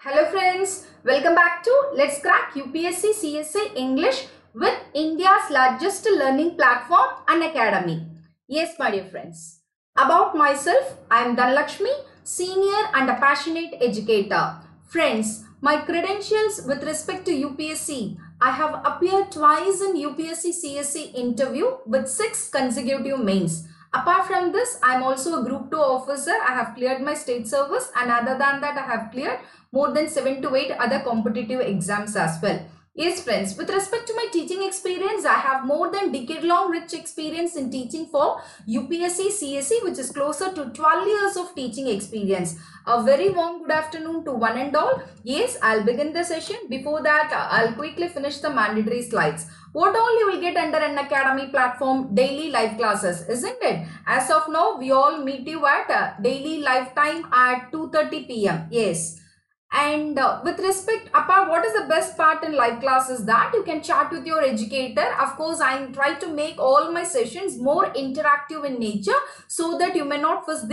Hello friends, welcome back to Let's Crack UPSC CSA English with India's largest learning platform, Unacademy. Yes, my dear friends. About myself, I am Dhanlakshmi, senior and a passionate educator. Friends, my credentials with respect to UPSC, I have appeared twice in UPSC CSA interview with 6 consecutive mains. Apart from this, I am also a Group 2 officer. I have cleared my state service, and other than that, I have cleared more than 7 to 8 other competitive exams as well. Yes friends, with respect to my teaching experience, I have more than decade-long rich experience in teaching for UPSC CSE, which is closer to 12 years of teaching experience. A very warm good afternoon to one and all. Yes, I'll begin the session. Before that, I'll quickly finish the mandatory slides. What all you will get under Unacademy platform? Daily live classes, isn't it? As of now, we all meet you at daily live time at 2:30 p.m. Yes. And with respect, apart, what is the best part in live class is that you can chat with your educator. Of course, I try to make all my sessions more interactive in nature so that you may not miss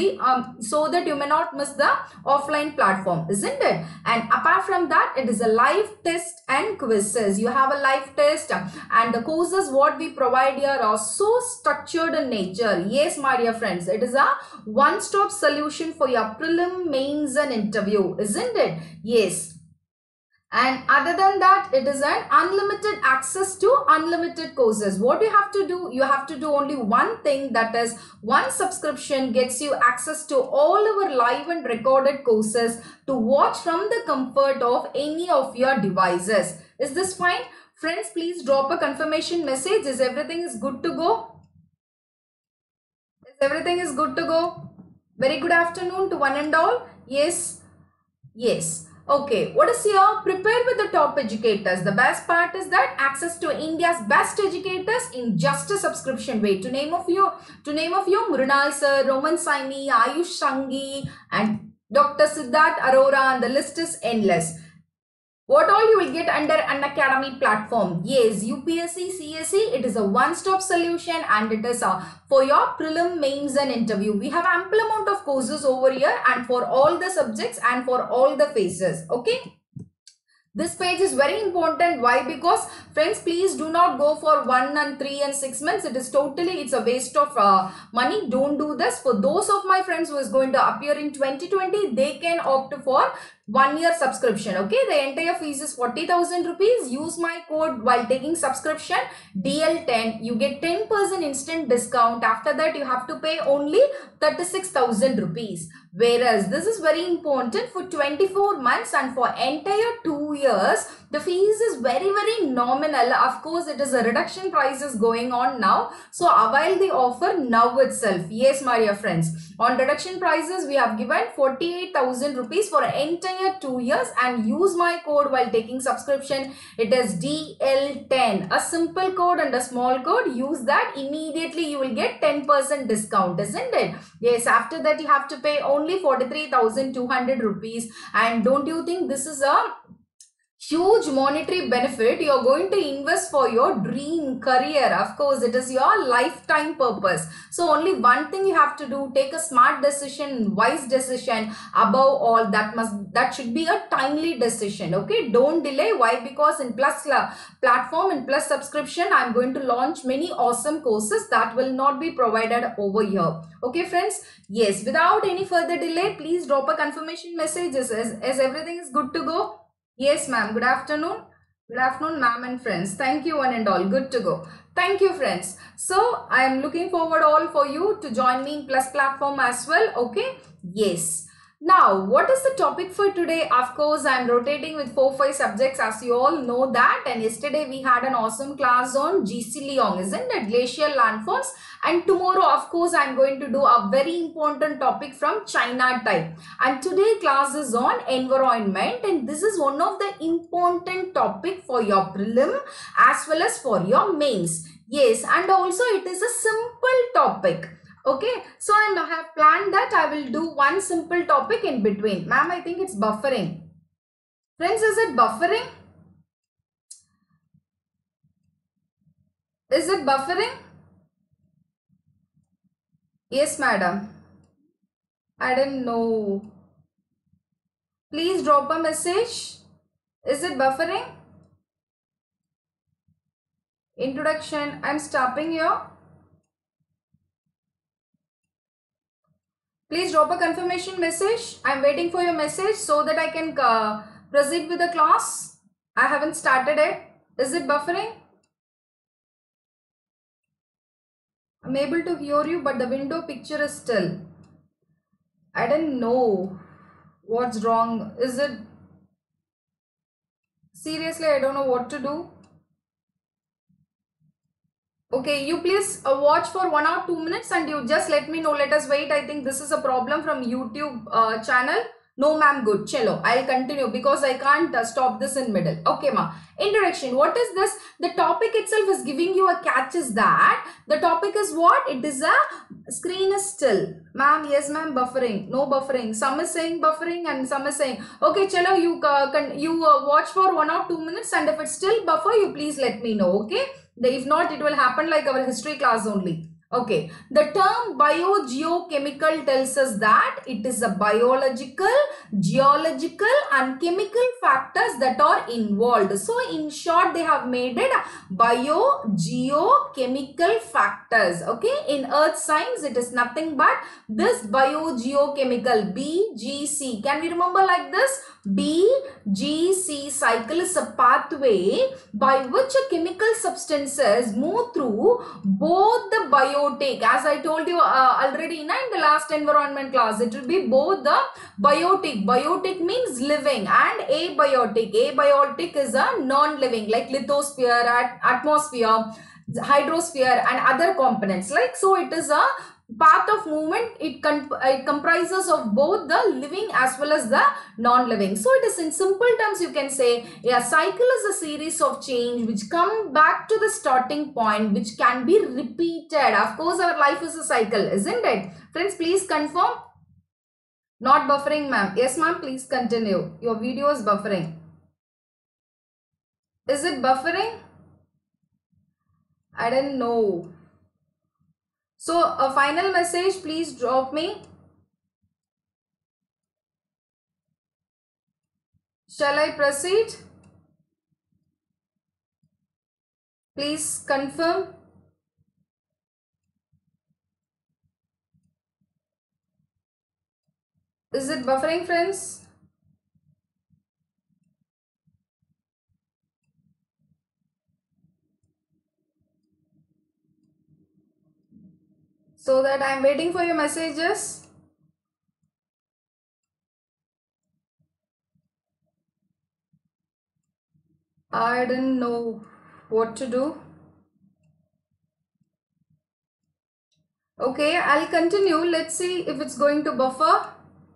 the offline platform, isn't it? And apart from that, it is a live test and quizzes. You have a live test, and the courses what we provide here are so structured in nature. Yes, my dear friends, it is a one-stop solution for your prelim, mains and interview, isn't it? Yes. And other than that, it is an unlimited access to unlimited courses. What you have to do, you have to do only one thing, that is one subscription gets you access to all our live and recorded courses to watch from the comfort of any of your devices. Is this fine? Friends, please drop a confirmation message. Is everything is good to go? Is everything is good to go? Very good afternoon to one and all. Yes. Yes. Okay. What is here? Prepare with the top educators. The best part is that access to India's best educators in just a subscription way. To name of you, Mrunal sir, Roman Saini, Ayush Sanghi, and Dr. Siddharth Arora, and the list is endless. What all you will get under Unacademy platform? Yes, UPSC, CSE, it is a one-stop solution, and it is for your prelim, mains and interview. We have ample amount of courses over here, and for all the subjects and for all the phases. Okay. This page is very important. Why? Because friends, please do not go for 1 and 3 and 6 months. It's a waste of money. Don't do this. For those of my friends who is going to appear in 2020, they can opt for 1-year subscription. Okay, the entire fees is 40,000 rupees. Use my code while taking subscription DL10. You get 10% instant discount. After that, you have to pay only 36,000 rupees. Whereas this is very important for 24 months, and for entire 2 years, the fees is very nominal. Of course, it is a reduction price is going on now. So avail the offer now itself. Yes, my dear friends. On reduction prices, we have given 48,000 rupees for entire 2 years, and use my code while taking subscription. It is DL10. A simple code and a small code. Use that. Immediately you will get 10% discount, isn't it? Yes, after that you have to pay only 43,200 rupees. And don't you think this is a huge monetary benefit? You're going to invest for your dream career. Of course, it is your lifetime purpose. So only one thing you have to do, take a smart decision, wise decision. Above all, that should be a timely decision. Okay, don't delay. Why? Because in plus platform and plus subscription, I'm going to launch many awesome courses that will not be provided over here. Okay friends, yes, without any further delay, please drop a confirmation message as everything is good to go. Yes, ma'am. Good afternoon. Good afternoon, ma'am and friends. Thank you one and all. Good to go. Thank you, friends. So, I am looking forward all for you to join me in Plus platform as well. Okay. Yes. Now, what is the topic for today? Of course, I am rotating with 4-5 subjects, as you all know that. And yesterday we had an awesome class on GC Leong, isn't it? Glacial landforms. And tomorrow, of course, I am going to do a very important topic from China type. And today class is on environment. And this is one of the important topic for your prelim as well as for your mains. Yes, and also it is a simple topic. Okay, so I have planned that I will do one simple topic in between. Ma'am, I think it's buffering. Friends, is it buffering? Is it buffering? Yes, madam. I didn't know. Please drop a message. Is it buffering? Introduction. I'm stopping here. Please drop a confirmation message. I'm waiting for your message so that I can proceed with the class. I haven't started it. Is it buffering? I'm able to hear you, but the window picture is still. I don't know what's wrong. Is it? Seriously, I don't know what to do. Okay, you please watch for 1 or 2 minutes and you just let me know. Let us wait. I think this is a problem from YouTube channel. No, ma'am, good. Chalo, I'll continue because I can't stop this in middle. Okay, ma. Introduction. What is this? The topic itself is giving you a catch is that the topic is what? It is a screen is still. Ma'am, yes, ma'am, buffering. No buffering. Some is saying buffering and some is saying, okay, chalo, you watch for 1 or 2 minutes and if it's still buffer, you please let me know. Okay. If not, it will happen like our history class only. Okay, the term biogeochemical tells us that it is a biological, geological and chemical factors that are involved. So in short, they have made it biogeochemical factors. Okay, in earth science, it is nothing but this biogeochemical BGC. Can we remember like this? BGC cycle is a pathway by which chemical substances move through both the biotic, as I told you already in the last environment class, it will be both the biotic. Biotic means living and abiotic. Abiotic is a non-living like lithosphere, atmosphere, hydrosphere and other components. Like so, it is a path of movement. It comprises of both the living as well as the non-living. So it is in simple terms you can say a cycle is a series of change which come back to the starting point which can be repeated. Of course our life is a cycle, isn't it? Friends, please confirm. Not buffering, ma'am. Yes, ma'am, please continue. Your video is buffering. Is it buffering? I don't know. So a final message, please drop me. Shall I proceed? Please confirm. Is it buffering, friends? So that I am waiting for your messages. I didn't know what to do. Okay, I'll continue. Let's see if it's going to buffer.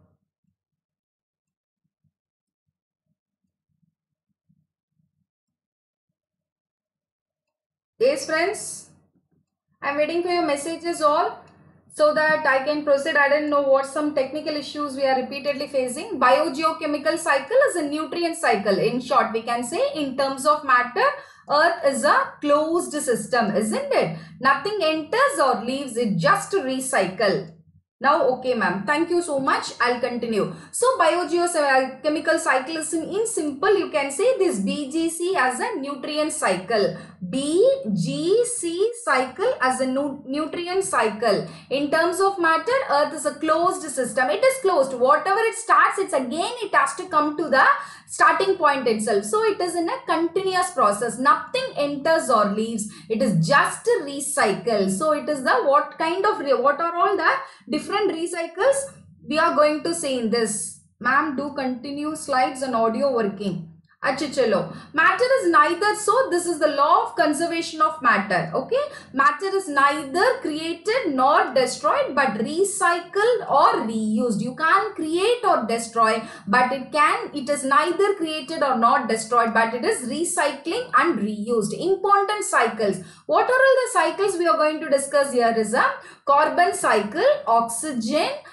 Yes, friends. I'm waiting for your messages all so that I can proceed. I don't know what some technical issues we are repeatedly facing. Biogeochemical cycle is a nutrient cycle. In short, we can say in terms of matter, Earth is a closed system, isn't it? Nothing enters or leaves, it just recycle. Now, okay, ma'am. Thank you so much. I'll continue. So, biogeochemical cycle is in simple, you can say this BGC as a nutrient cycle. BGC cycle as a nutrient cycle. In terms of matter, Earth is a closed system. It is closed. Whatever it starts, it has to come to the starting point itself. So, it is in a continuous process. Nothing enters or leaves. It is just a recycle. So, it is the what are all the different recycles we are going to see in this. Ma'am, do continue slides and audio working. Chalo. Matter is neither, so this is the law of conservation of matter. Okay, matter is neither created nor destroyed but recycled or reused. You can't create or destroy, but it is neither created or not destroyed, but it is recycling and reused. Important cycles. What are all the cycles we are going to discuss here is a carbon cycle, oxygen,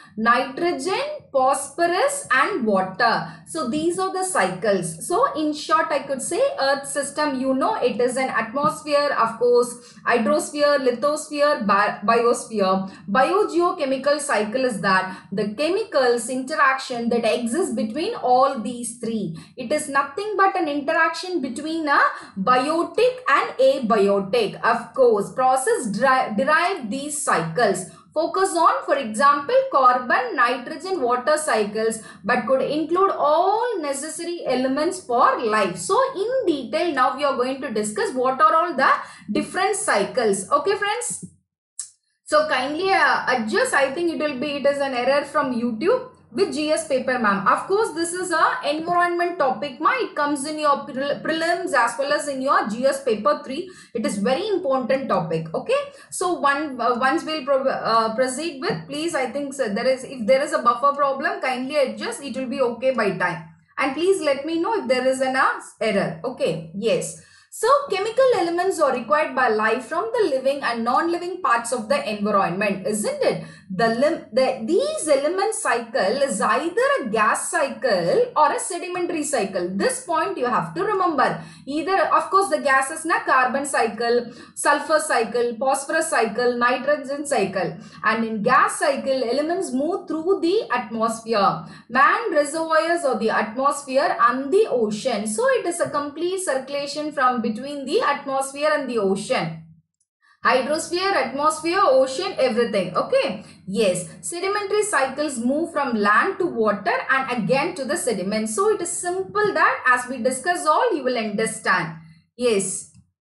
nitrogen, phosphorus and water. So these are the cycles. So in short, I could say Earth system, you know, it is an atmosphere, of course, hydrosphere, lithosphere, biosphere. Biogeochemical cycle is that the chemicals interaction that exists between all these three. It is nothing but an interaction between a biotic and abiotic. Of course, process derive these cycles. Focus on, for example, carbon, nitrogen, water cycles, but could include all necessary elements for life. So in detail, now we are going to discuss what are all the different cycles. Okay, friends? So kindly adjust. I think it is an error from YouTube with GS paper, ma'am. Of course, this is a environment topic, ma. It comes in your prelims as well as in your GS paper 3. It is very important topic. Okay. So once we'll proceed with, please, I think so, if there is a buffer problem, kindly adjust. It will be okay by time. And please let me know if there is an error. Okay. Yes. So, chemical elements are required by life from the living and non-living parts of the environment, isn't it? These element cycle is either a gas cycle or a sedimentary cycle. This point you have to remember. Either, of course, the gases na carbon cycle, sulfur cycle, phosphorus cycle, nitrogen cycle. And in gas cycle, elements move through the atmosphere. Man reservoirs of the atmosphere and the ocean. So, it is a complete circulation from between the atmosphere and the ocean. Hydrosphere, atmosphere, ocean, everything. Okay. Yes. Sedimentary cycles move from land to water and again to the sediment. So it is simple that as we discuss all, you will understand. Yes.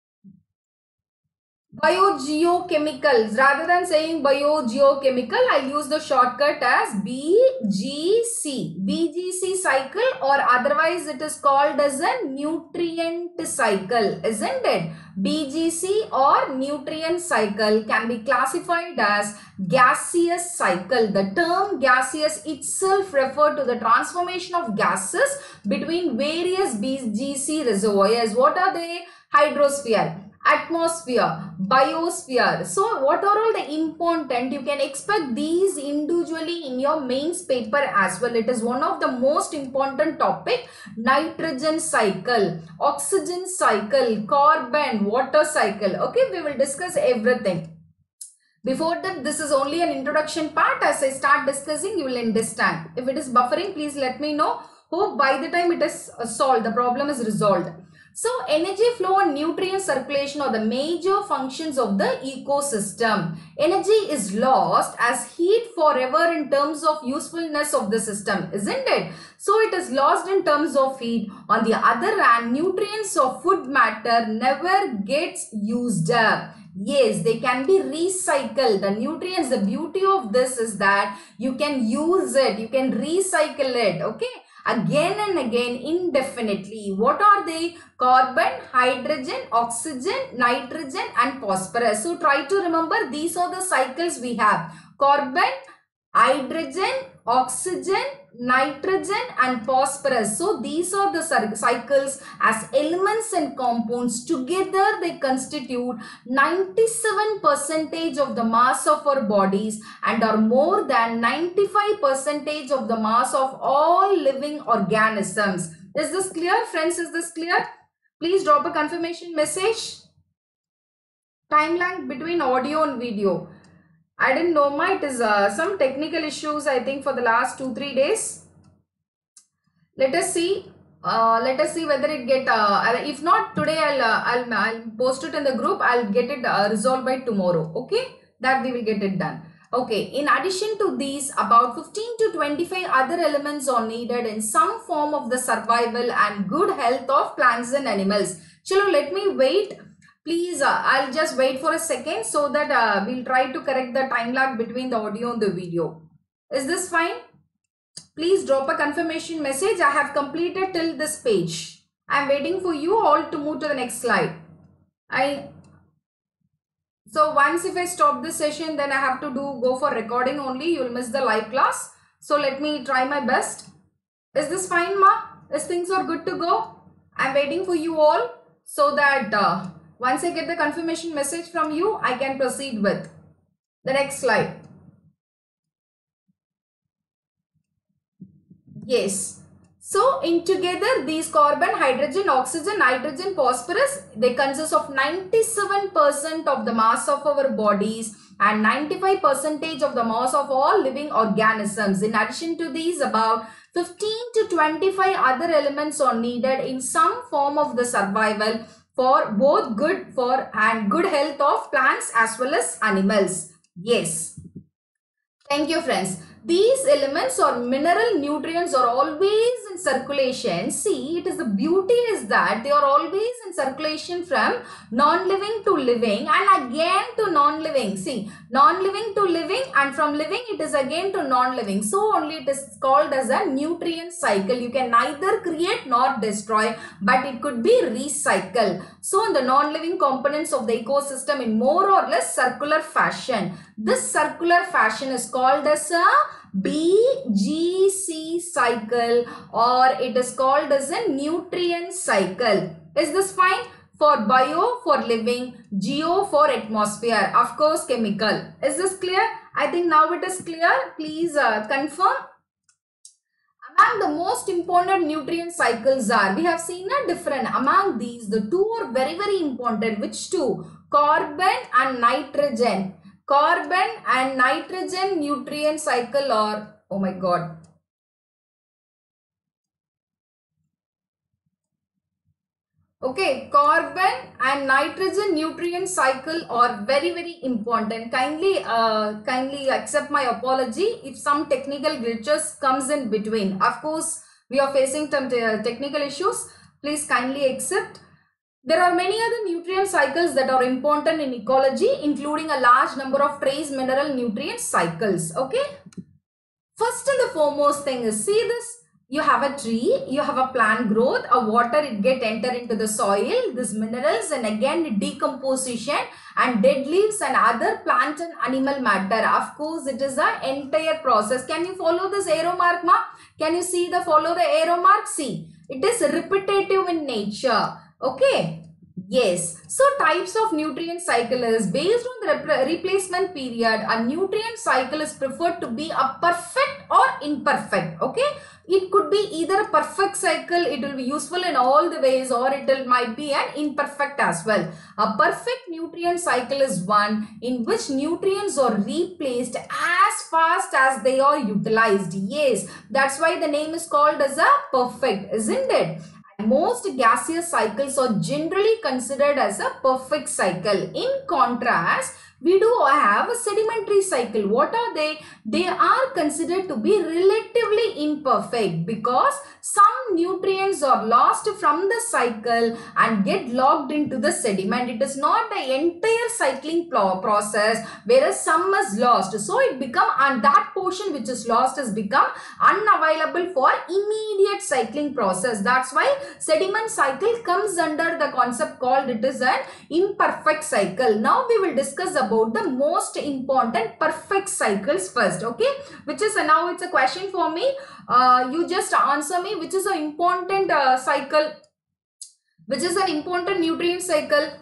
Biogeochemicals. Rather than saying biogeochemical, I'll use the shortcut as BGC. BGC cycle, or otherwise it is called as a nutrient cycle, isn't it? BGC or nutrient cycle can be classified as gaseous cycle. The term gaseous itself refers to the transformation of gases between various BGC reservoirs. What are they? Hydrosphere, atmosphere, biosphere. So what are all the important? You can expect these individually in your mains paper as well. It is one of the most important topic. Nitrogen cycle, oxygen cycle, carbon, water cycle. Okay, we will discuss everything. Before that, this is only an introduction part. As I start discussing, you will understand. If it is buffering, please let me know. Hope by the time it is solved, the problem is resolved. So, energy flow and nutrient circulation are the major functions of the ecosystem. Energy is lost as heat forever in terms of usefulness of the system, isn't it? So, it is lost in terms of heat. On the other hand, nutrients of food matter never gets used up. Yes, they can be recycled. The nutrients, the beauty of this is that you can use it, you can recycle it, okay? Again and again indefinitely. What are they? Carbon, hydrogen, oxygen, nitrogen and phosphorus. So try to remember, these are the cycles we have. Carbon, hydrogen, oxygen, nitrogen and phosphorus. So these are the cycles as elements and compounds. Together they constitute 97% of the mass of our bodies and are more than 95% of the mass of all living organisms. Is this clear, friends? Is this clear? Please drop a confirmation message. Time lag between audio and video. I didn't know, it is some technical issues, I think, for the last 2-3 days. Let us see. Whether it get. If not today, I'll post it in the group. I'll get it resolved by tomorrow. Okay, that we will get it done. Okay. In addition to these, about 15 to 25 other elements are needed in some form of the survival and good health of plants and animals. Chalo, let me wait. Please, I'll just wait for a second so that we'll try to correct the time lag between the audio and the video. Is this fine? Please drop a confirmation message. I have completed till this page. I'm waiting for you all to move to the next slide. So once if I stop this session, then I have to go for recording only. You'll miss the live class. So let me try my best. Is this fine, ma? Is things are good to go? I'm waiting for you all so that once I get the confirmation message from you, I can proceed with the next slide. Yes. So in together these carbon, hydrogen, oxygen, nitrogen, phosphorus, they consist of 97% of the mass of our bodies and 95% of the mass of all living organisms. In addition to these, about 15 to 25 other elements are needed in some form of the survival for both good health of plants as well as animals. Yes. Thank you, friends. These elements or mineral nutrients are always in circulation. See, it is the beauty is that they are always in circulation from non-living to living and again to non-living. See, non-living to living and from living it is again to non-living. So only it is called as a nutrient cycle. You can neither create nor destroy, but it could be recycled. So in the non-living components of the ecosystem in more or less circular fashion. This circular fashion is called as a BGC cycle, or it is called as a nutrient cycle. Is this fine? For bio, for living, geo for atmosphere, of course chemical. Is this clear? I think now it is clear. Please confirm. Among the most important nutrient cycles are, we have seen a different. Among these, the two are very, very important. Which two? Carbon and nitrogen. Carbon and nitrogen nutrient cycle or, oh my god. Okay, carbon and nitrogen nutrient cycle are very, very important. Kindly accept my apology if some technical glitches comes in between. Of course, we are facing some technical issues. Please kindly accept. There are many other nutrient cycles that are important in ecology, including a large number of trace mineral nutrient cycles. Okay. First and the foremost thing is, see this. You have a tree, you have a plant growth, a water it get enter into the soil, these minerals and again decomposition and dead leaves and other plant and animal matter. Of course, it is an entire process. Can you follow this arrow mark, ma? Can you see follow the arrow mark? See, it is repetitive in nature. Okay. Yes. So types of nutrient cycle is based on the replacement period. A nutrient cycle is preferred to be a perfect or imperfect. Okay. It could be either a perfect cycle, it will be useful in all the ways, or might be an imperfect as well. A perfect nutrient cycle is one in which nutrients are replaced as fast as they are utilized. Yes, that's why the name is called as a perfect, isn't it? Most gaseous cycles are generally considered as a perfect cycle. In contrast, we do have a sedimentary cycle. What are they? They are considered to be relatively imperfect because some nutrients are lost from the cycle and get locked into the sediment. It is not the entire cycling process, whereas some is lost. So it become, and that portion which is lost has become unavailable for immediate cycling process. That's why sediment cycle comes under the concept called it is an imperfect cycle. Now we will discuss about the most important perfect cycles first. Okay, which is now it's a question for me. You just answer me which is an important cycle, which is an important nutrient cycle.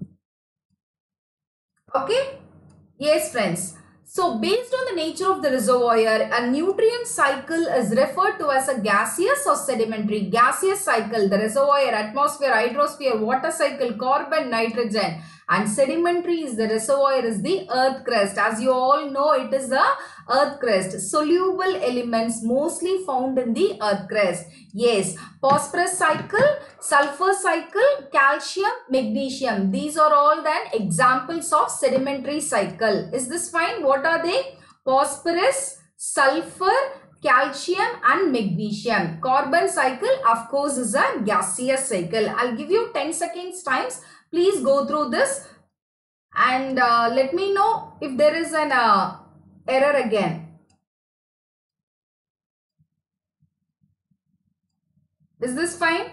Okay. Yes, friends. So based on the nature of the reservoir, a nutrient cycle is referred to as a gaseous or sedimentary. Gaseous cycle, the reservoir, atmosphere, hydrosphere, water cycle, carbon, nitrogen. And sedimentary is the reservoir, is the earth crust. As you all know, it is the earth crust. Soluble elements mostly found in the earth crust. Yes, phosphorus cycle, sulfur cycle, calcium, magnesium. These are all then examples of sedimentary cycle. Is this fine? What are they? Phosphorus, sulfur, calcium and magnesium. Carbon cycle, of course, is a gaseous cycle. I'll give you 10 seconds times. Please go through this and let me know if there is an error again. Is this fine?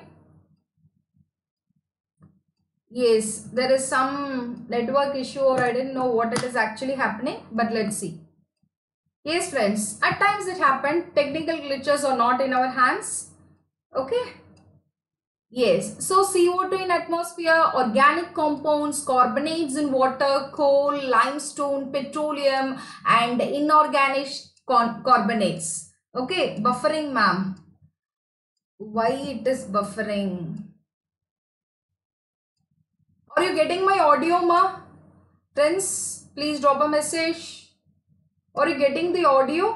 Yes, there is some network issue or I didn't know what it is actually happening, but let's see. Yes, friends, at times it happened. Technical glitches are not in our hands. Okay. Yes, so CO2 in atmosphere, organic compounds, carbonates in water, coal, limestone, petroleum and inorganic carbonates. Okay, buffering, ma'am. Why it is buffering? Are you getting my audio, ma? Friends, please drop a message. Are you getting the audio?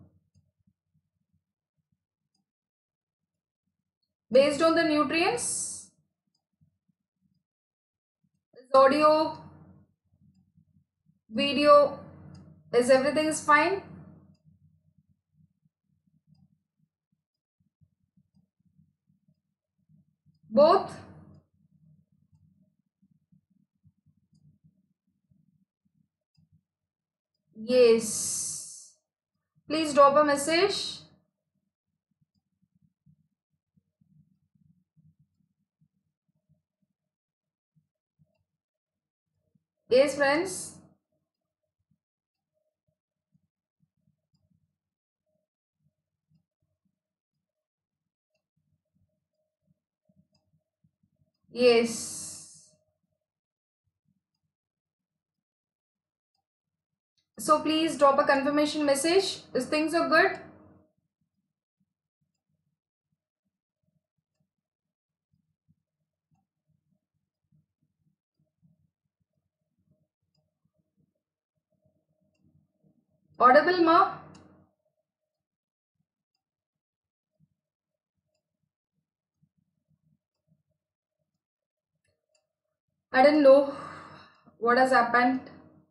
Based on the nutrients? Is audio, video, is everything is fine? Both? Yes. Please drop a message. Yes, friends. Yes. So please drop a confirmation message. Is things are good? Audible, ma? I don't know what has happened.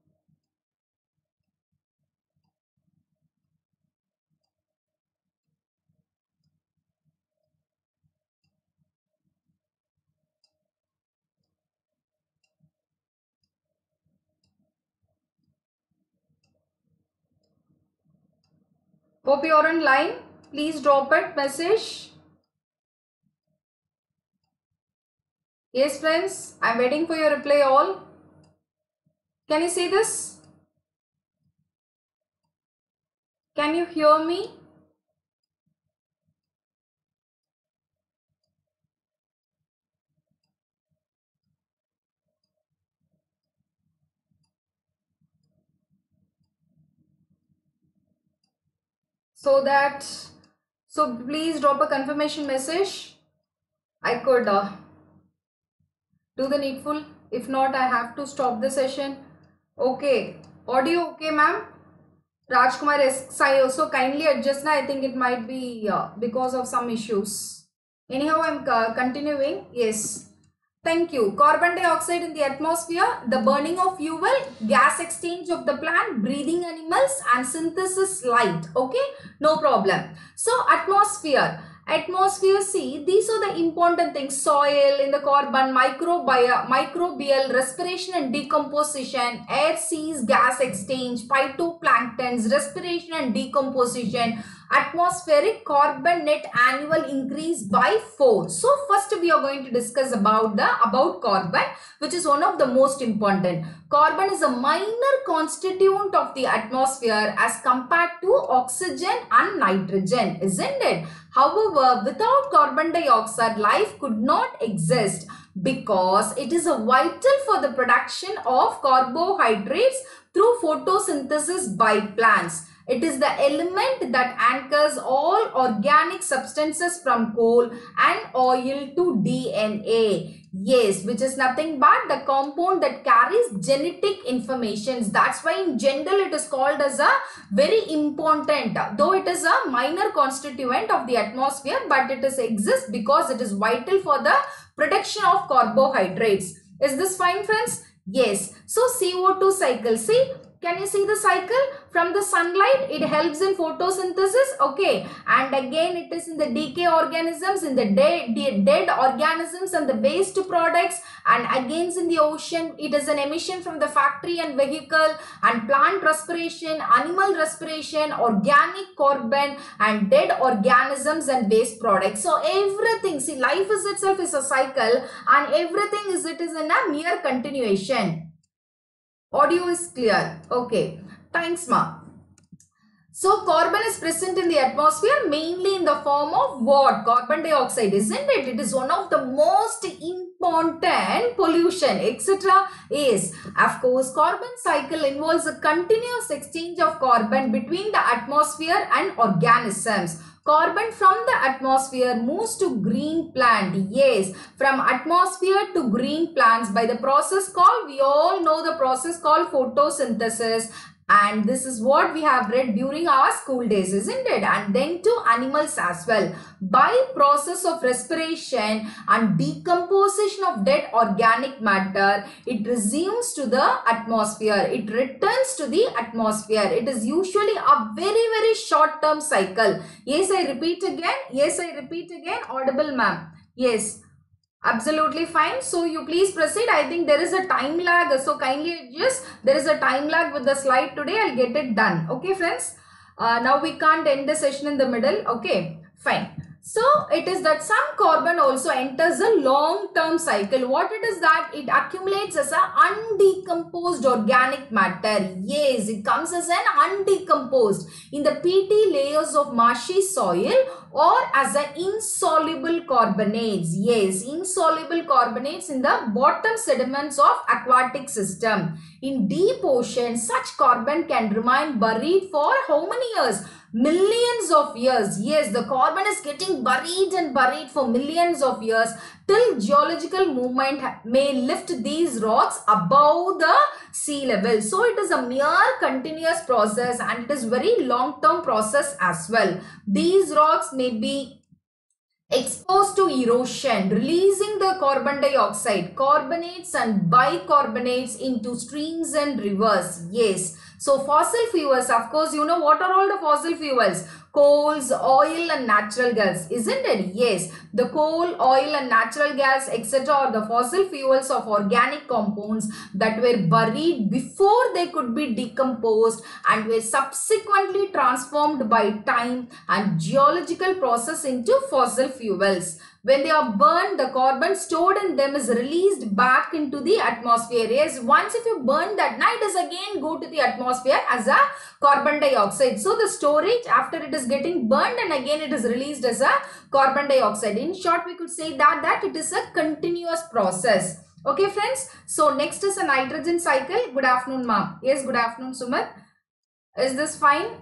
Hope you're on line. Please drop it message. Yes, friends. I'm waiting for your reply all. Can you see this? Can you hear me? So please drop a confirmation message. I could do the needful. If not, I have to stop the session. Okay. Audio okay, ma'am? Rajkumar SI also kindly adjust. I think it might be because of some issues. Anyhow, I'm continuing. Yes. Thank you. Carbon dioxide in the atmosphere, the burning of fuel, gas exchange of the plant, breathing animals, and synthesis light. Okay, no problem. So atmosphere. Atmosphere, see, these are the important things. Soil in the carbon, microbial, respiration and decomposition, air, seas, gas exchange, phytoplanktons, respiration and decomposition, atmospheric carbon net annual increase by 4. So first we are going to discuss about carbon, which is one of the most important. Carbon is a minor constituent of the atmosphere as compared to oxygen and nitrogen, isn't it? However, without carbon dioxide, life could not exist because it is vital for the production of carbohydrates through photosynthesis by plants. It is the element that anchors all organic substances from coal and oil to DNA. Yes, which is nothing but the compound that carries genetic information. That's why in general it is called as a very important, though it is a minor constituent of the atmosphere, but it exists because it is vital for the production of carbohydrates. Is this fine, friends? Yes. So CO2 cycle. See, can you see the cycle? From the sunlight, it helps in photosynthesis, okay, and again it is in the decay organisms, in the dead organisms and the waste products, and again in the ocean, it is an emission from the factory and vehicle, and plant respiration, animal respiration, organic carbon, and dead organisms and waste products. So everything, see, life is itself is a cycle, and everything is in a mere continuation. Audio is clear. Okay. Thanks, ma. So carbon is present in the atmosphere mainly in the form of what? Carbon dioxide, isn't it? It is one of the most important pollution, etc. Is, of course, carbon cycle involves a continuous exchange of carbon between the atmosphere and organisms. Carbon from the atmosphere moves to green plant. Yes, from atmosphere to green plants by the process called, we all know the process called photosynthesis. And this is what we have read during our school days, isn't it? And then to animals as well. By process of respiration and decomposition of dead organic matter, it resumes to the atmosphere. It returns to the atmosphere. It is usually a very short term cycle. Yes, I repeat again. Yes, I repeat again. Audible, ma'am. Yes. Absolutely fine. So you please proceed. I think there is a time lag. So kindly adjust. There is a time lag with the slide today. I'll get it done. Okay, friends. Now we can't end the session in the middle. Okay, fine. So it is that some carbon also enters a long-term cycle. What it is that it accumulates as an undecomposed organic matter. Yes, it comes as an undecomposed in the peaty layers of marshy soil or as an insoluble carbonates. Yes, insoluble carbonates in the bottom sediments of aquatic system. In deep ocean, such carbon can remain buried for how many years? Millions of years. Yes, the carbon is getting buried and buried for millions of years till geological movement may lift these rocks above the sea level. So it is a mere continuous process and it is very long-term process as well. These rocks may be exposed to erosion, releasing the carbon dioxide, carbonates and bicarbonates into streams and rivers. Yes. So fossil fuels, of course, you know what are all the fossil fuels? Coals, oil and natural gas, isn't it? Yes, the coal, oil and natural gas, etc. are the fossil fuels of organic compounds that were buried before they could be decomposed and were subsequently transformed by time and geological process into fossil fuels. When they are burned, the carbon stored in them is released back into the atmosphere. Yes, once if you burn that, it is again go to the atmosphere as a carbon dioxide. So the storage after it is getting burned and again it is released as a carbon dioxide. In short, we could say that it is a continuous process. Okay, friends. So next is a nitrogen cycle. Good afternoon, ma'am. Yes, good afternoon, Sumit. Is this fine?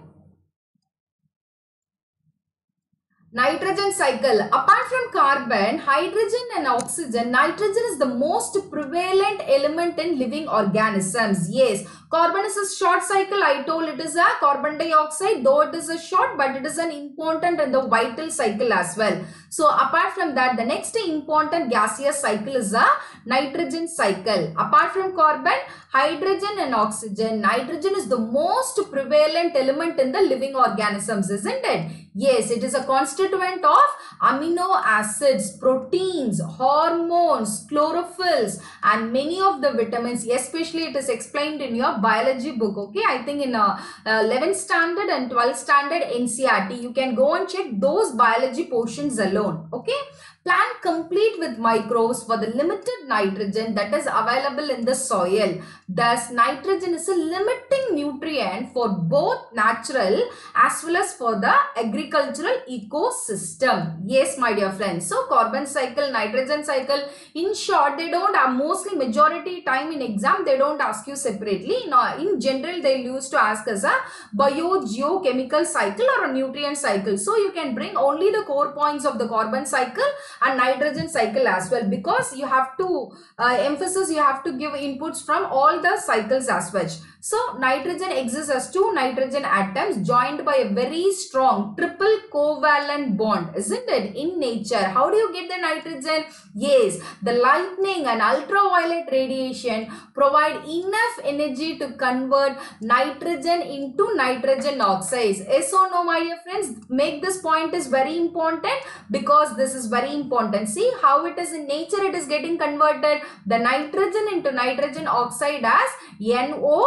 Nitrogen cycle. Apart from carbon, hydrogen and oxygen, nitrogen is the most prevalent element in living organisms. Yes, carbon is a short cycle. I told it is a carbon dioxide, though it is a short, but it is an important and the vital cycle as well. So apart from that, the next important gaseous cycle is a nitrogen cycle. Apart from carbon, hydrogen and oxygen, nitrogen is the most prevalent element in the living organisms, isn't it? Yes, it is a constituent of amino acids, proteins, hormones, chlorophylls and many of the vitamins. Especially it is explained in your biology book. Okay, I think in 11th standard and 12th standard NCERT, you can go and check those biology portions alone. Okay, plant complete with microbes for the limited nitrogen that is available in the soil. Thus, nitrogen is a limiting nutrient for both natural as well as for the agricultural ecosystem. Yes, my dear friends. So, carbon cycle, nitrogen cycle, in short, they don't have mostly majority time in exam, they don't ask you separately. In general, they used to ask us a biogeochemical cycle or a nutrient cycle. So, you can bring only the core points of the carbon cycle and nitrogen cycle as well, because you have to emphasis, you have to give inputs from all the cycles as well. So nitrogen exists as two nitrogen atoms joined by a very strong triple covalent bond, isn't it, in nature? How do you get the nitrogen? Yes, the lightning and ultraviolet radiation provide enough energy to convert nitrogen into nitrogen oxides. Yes or no, my dear friends? Make this point is very important, because this is very important. See how it is in nature, it is getting converted the nitrogen into nitrogen oxide as NO,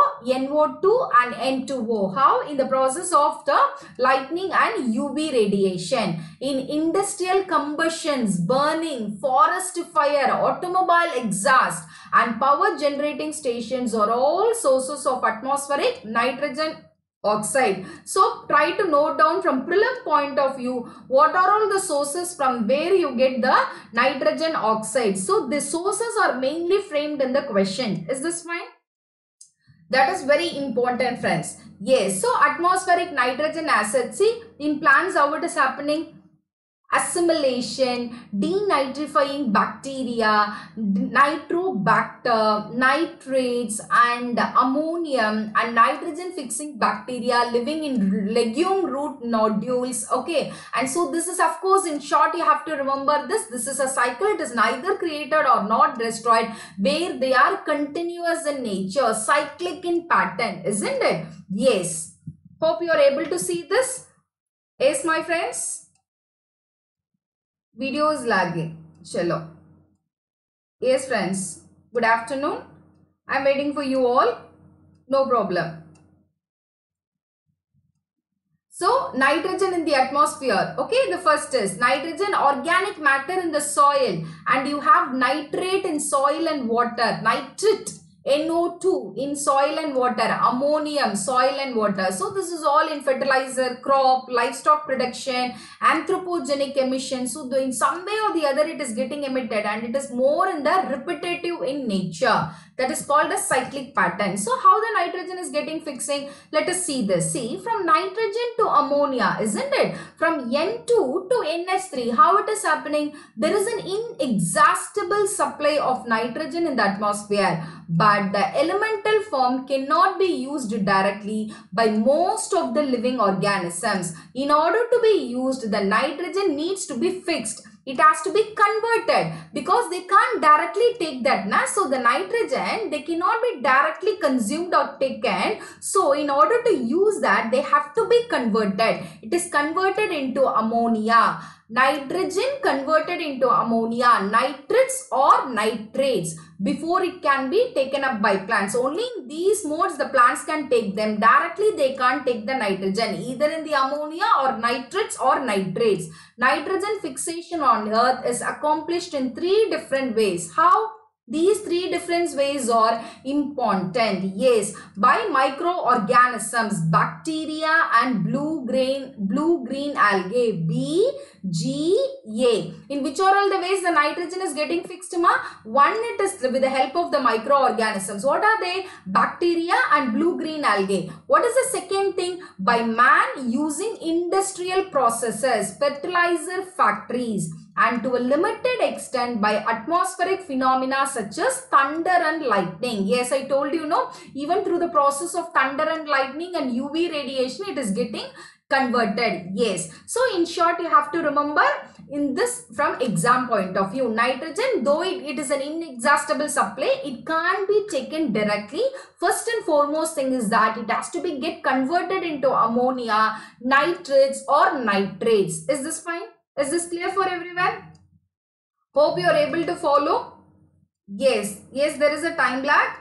NO2 and N2O. How? In the process of the lightning and UV radiation. In industrial combustions, burning, forest fire, automobile exhaust and power generating stations are all sources of atmospheric nitrogen oxide. So try to note down from prelim point of view what are all the sources from where you get the nitrogen oxide. So the sources are mainly framed in the question. Is this fine? That is very important, friends. Yes, so atmospheric nitrogen acid, see in plants how it is happening? Assimilation, denitrifying bacteria, nitrobacter, nitrates and ammonium and nitrogen fixing bacteria living in legume root nodules. Okay, and so this is, of course, in short you have to remember this is a cycle. It is neither created or not destroyed, where they are continuous in nature, cyclic in pattern, isn't it? Yes, hope you are able to see this. Yes, my friends. Video is lagging. Chalo. Yes, friends. Good afternoon. I'm waiting for you all. No problem. So, nitrogen in the atmosphere. Okay, the first is nitrogen, organic matter in the soil. And you have nitrate in soil and water. Nitrate. NO2 in soil and water, ammonium, soil and water. So this is all in fertilizer, crop, livestock production, anthropogenic emissions. So in some way or the other it is getting emitted, and it is more in the repetitive in nature. That is called a cyclic pattern. So how the nitrogen is getting fixing? Let us see this. See, from nitrogen to ammonia, isn't it? From N2 to NH3, how it is happening? There is an inexhaustible supply of nitrogen in the atmosphere, but the elemental form cannot be used directly by most of the living organisms. In order to be used, the nitrogen needs to be fixed. It has to be converted, because they can't directly take that. So the nitrogen, they cannot be directly consumed or taken. So in order to use that, they have to be converted. It is converted into ammonia. Nitrogen converted into ammonia, nitrates or nitrates, before it can be taken up by plants. Only in these modes the plants can take them. Directly they can't take the nitrogen, either in the ammonia or nitrates or nitrates. Nitrogen fixation on earth is accomplished in 3 different ways. How? These 3 different ways are important. Yes, by microorganisms, bacteria and blue-green algae, B, G, A. In which are all the ways the nitrogen is getting fixed, ma? One, it is with the help of the microorganisms. What are they? Bacteria and blue-green algae. What is the second thing? By man using industrial processes, fertilizer factories, and to a limited extent by atmospheric phenomena such as thunder and lightning. Yes, I told you, no, even through the process of thunder and lightning and UV radiation, it is getting converted. Yes, so in short, you have to remember in this from exam point of view, nitrogen, though it is an inexhaustible supply, it can't be taken directly. First and foremost thing is that it has to be get converted into ammonia, nitrates or nitrates. Is this fine? Is this clear for everyone? Hope you are able to follow. Yes, there is a time lag.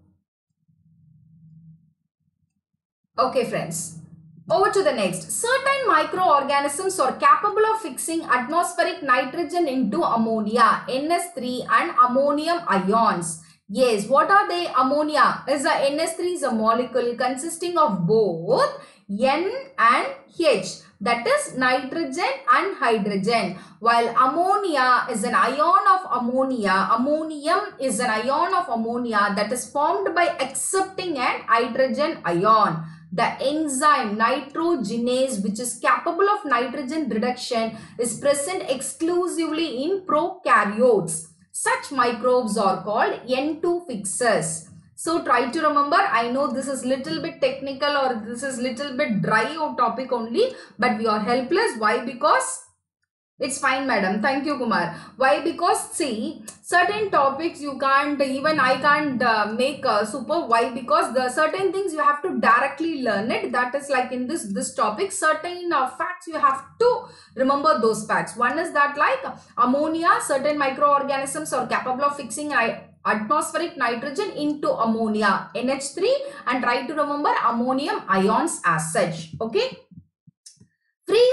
Okay, friends. Over to the next. Certain microorganisms are capable of fixing atmospheric nitrogen into ammonia, NH3 and ammonium ions. Yes, what are they? Ammonia is a NH3 is a molecule consisting of both N and H. That is nitrogen and hydrogen, while ammonia is an ion of ammonia. Ammonium is an ion of ammonia that is formed by accepting an hydrogen ion. The enzyme nitrogenase, which is capable of nitrogen reduction, is present exclusively in prokaryotes. Such microbes are called N2 fixers. So try to remember. I know this is little bit technical or this is little bit dry or topic only, but we are helpless. Why? Because it's fine, madam. Thank you, Kumar. Why? Because see, certain topics you can't, even I can't make super. Why? Because the certain things you have to directly learn it. That is like in this topic, certain facts you have to remember those facts. One is that like ammonia, certain microorganisms are capable of fixing atmospheric nitrogen into ammonia, NH3, and try to remember ammonium ions as such. Okay. Free living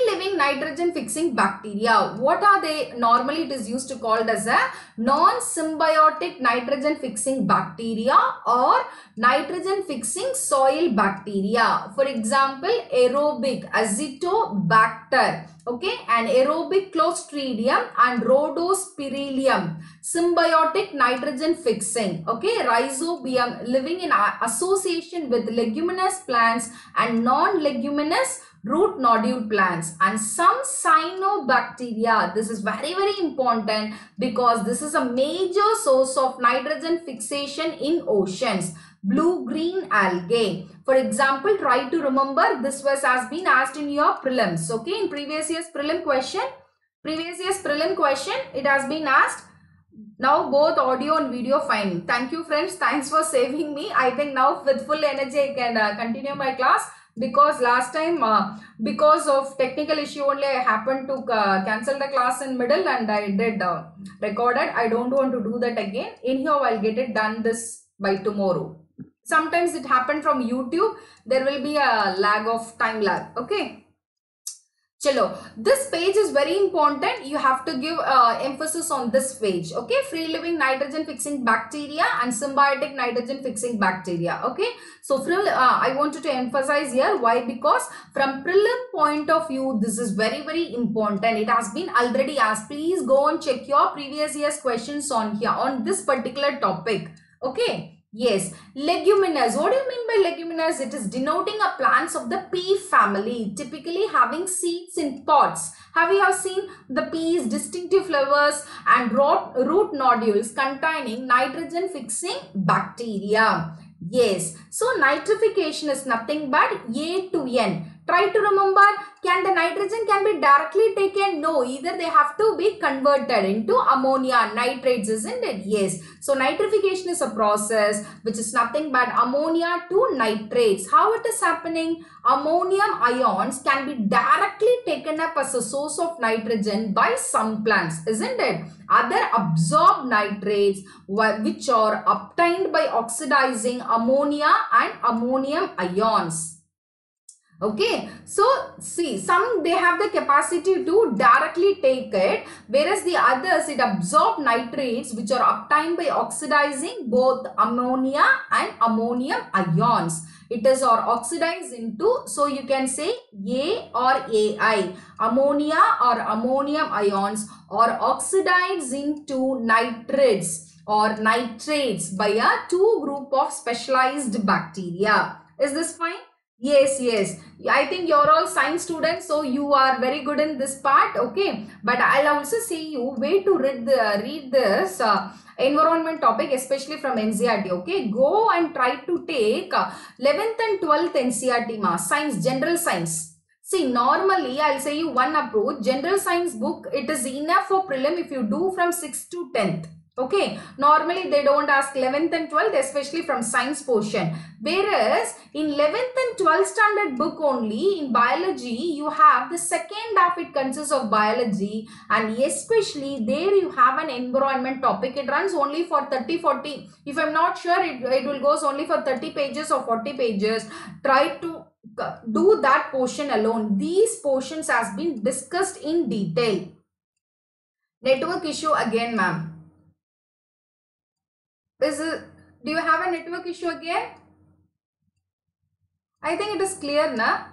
nitrogen fixing bacteria. What are they? Normally it is used to called as a non-symbiotic nitrogen fixing bacteria or nitrogen fixing soil bacteria. For example, aerobic Azotobacter, okay, and aerobic Clostridium and Rhodospirillum, symbiotic nitrogen fixing, okay, Rhizobium, living in association with leguminous plants and non-leguminous root nodule plants, and some cyanobacteria. This is very important because this is a major source of nitrogen fixation in oceans. Blue-green algae. For example, try to remember, this has been asked in your prelims, okay, in previous year's prelim question. It has been asked. Now both audio and video fine. Thank you friends. Thanks for saving me. I think now with full energy I can continue my class, because last time because of technical issue only I happened to cancel the class in middle and I did recorded. I don't want to do that again. Anyhow, I'll get it done this by tomorrow. Sometimes it happened from YouTube. There will be a time lag. Okay. Chalo, this page is very important. You have to give emphasis on this page. Okay, free living nitrogen fixing bacteria and symbiotic nitrogen fixing bacteria. Okay, so I wanted to emphasize here. Why? Because from prelim point of view, this is very important. It has been already asked. Please go and check your previous year's questions on here on this particular topic. Okay. Yes, leguminous. What do you mean by leguminous? It is denoting a plants of the pea family, typically having seeds in pods. Have you seen the peas, distinctive flowers and root nodules containing nitrogen fixing bacteria? Yes, so nitrification is nothing but A to N. Try to remember, the nitrogen can be directly taken? No, either they have to be converted into ammonia, nitrates, isn't it? Yes. So nitrification is a process which is nothing but ammonia to nitrates. How it is happening? Ammonium ions can be directly taken up as a source of nitrogen by some plants, isn't it? Other absorb nitrates which are obtained by oxidizing ammonia and ammonium ions. Okay, so see, some they have the capacity to directly take it, whereas the others it absorb nitrates which are obtained by oxidizing both ammonia and ammonium ions. It is or oxidized into, so you can say A or AI, ammonia or ammonium ions, or oxidized into nitrates or nitrates by a two group of specialized bacteria. Is this fine? Yes. I think you're all science students, so you are very good in this part. Okay, but I'll also say you way to read this environment topic, especially from NCERT. Okay, go and try to take 11th and 12th NCERT science, general science. See, normally I'll say you one approach. General science book, it is enough for prelim if you do from 6th to 10th. Okay, normally they don't ask 11th and 12th, especially from science portion. Whereas in 11th and 12th standard book only, in biology, you have the second half, it consists of biology, and especially there you have an environment topic. It runs only for 30-40. If I'm not sure, it will goes only for 30 pages or 40 pages. Try to do that portion alone. These portions has been discussed in detail. Network issue again, ma'am. Do you have a network issue again? I think it is clear, na?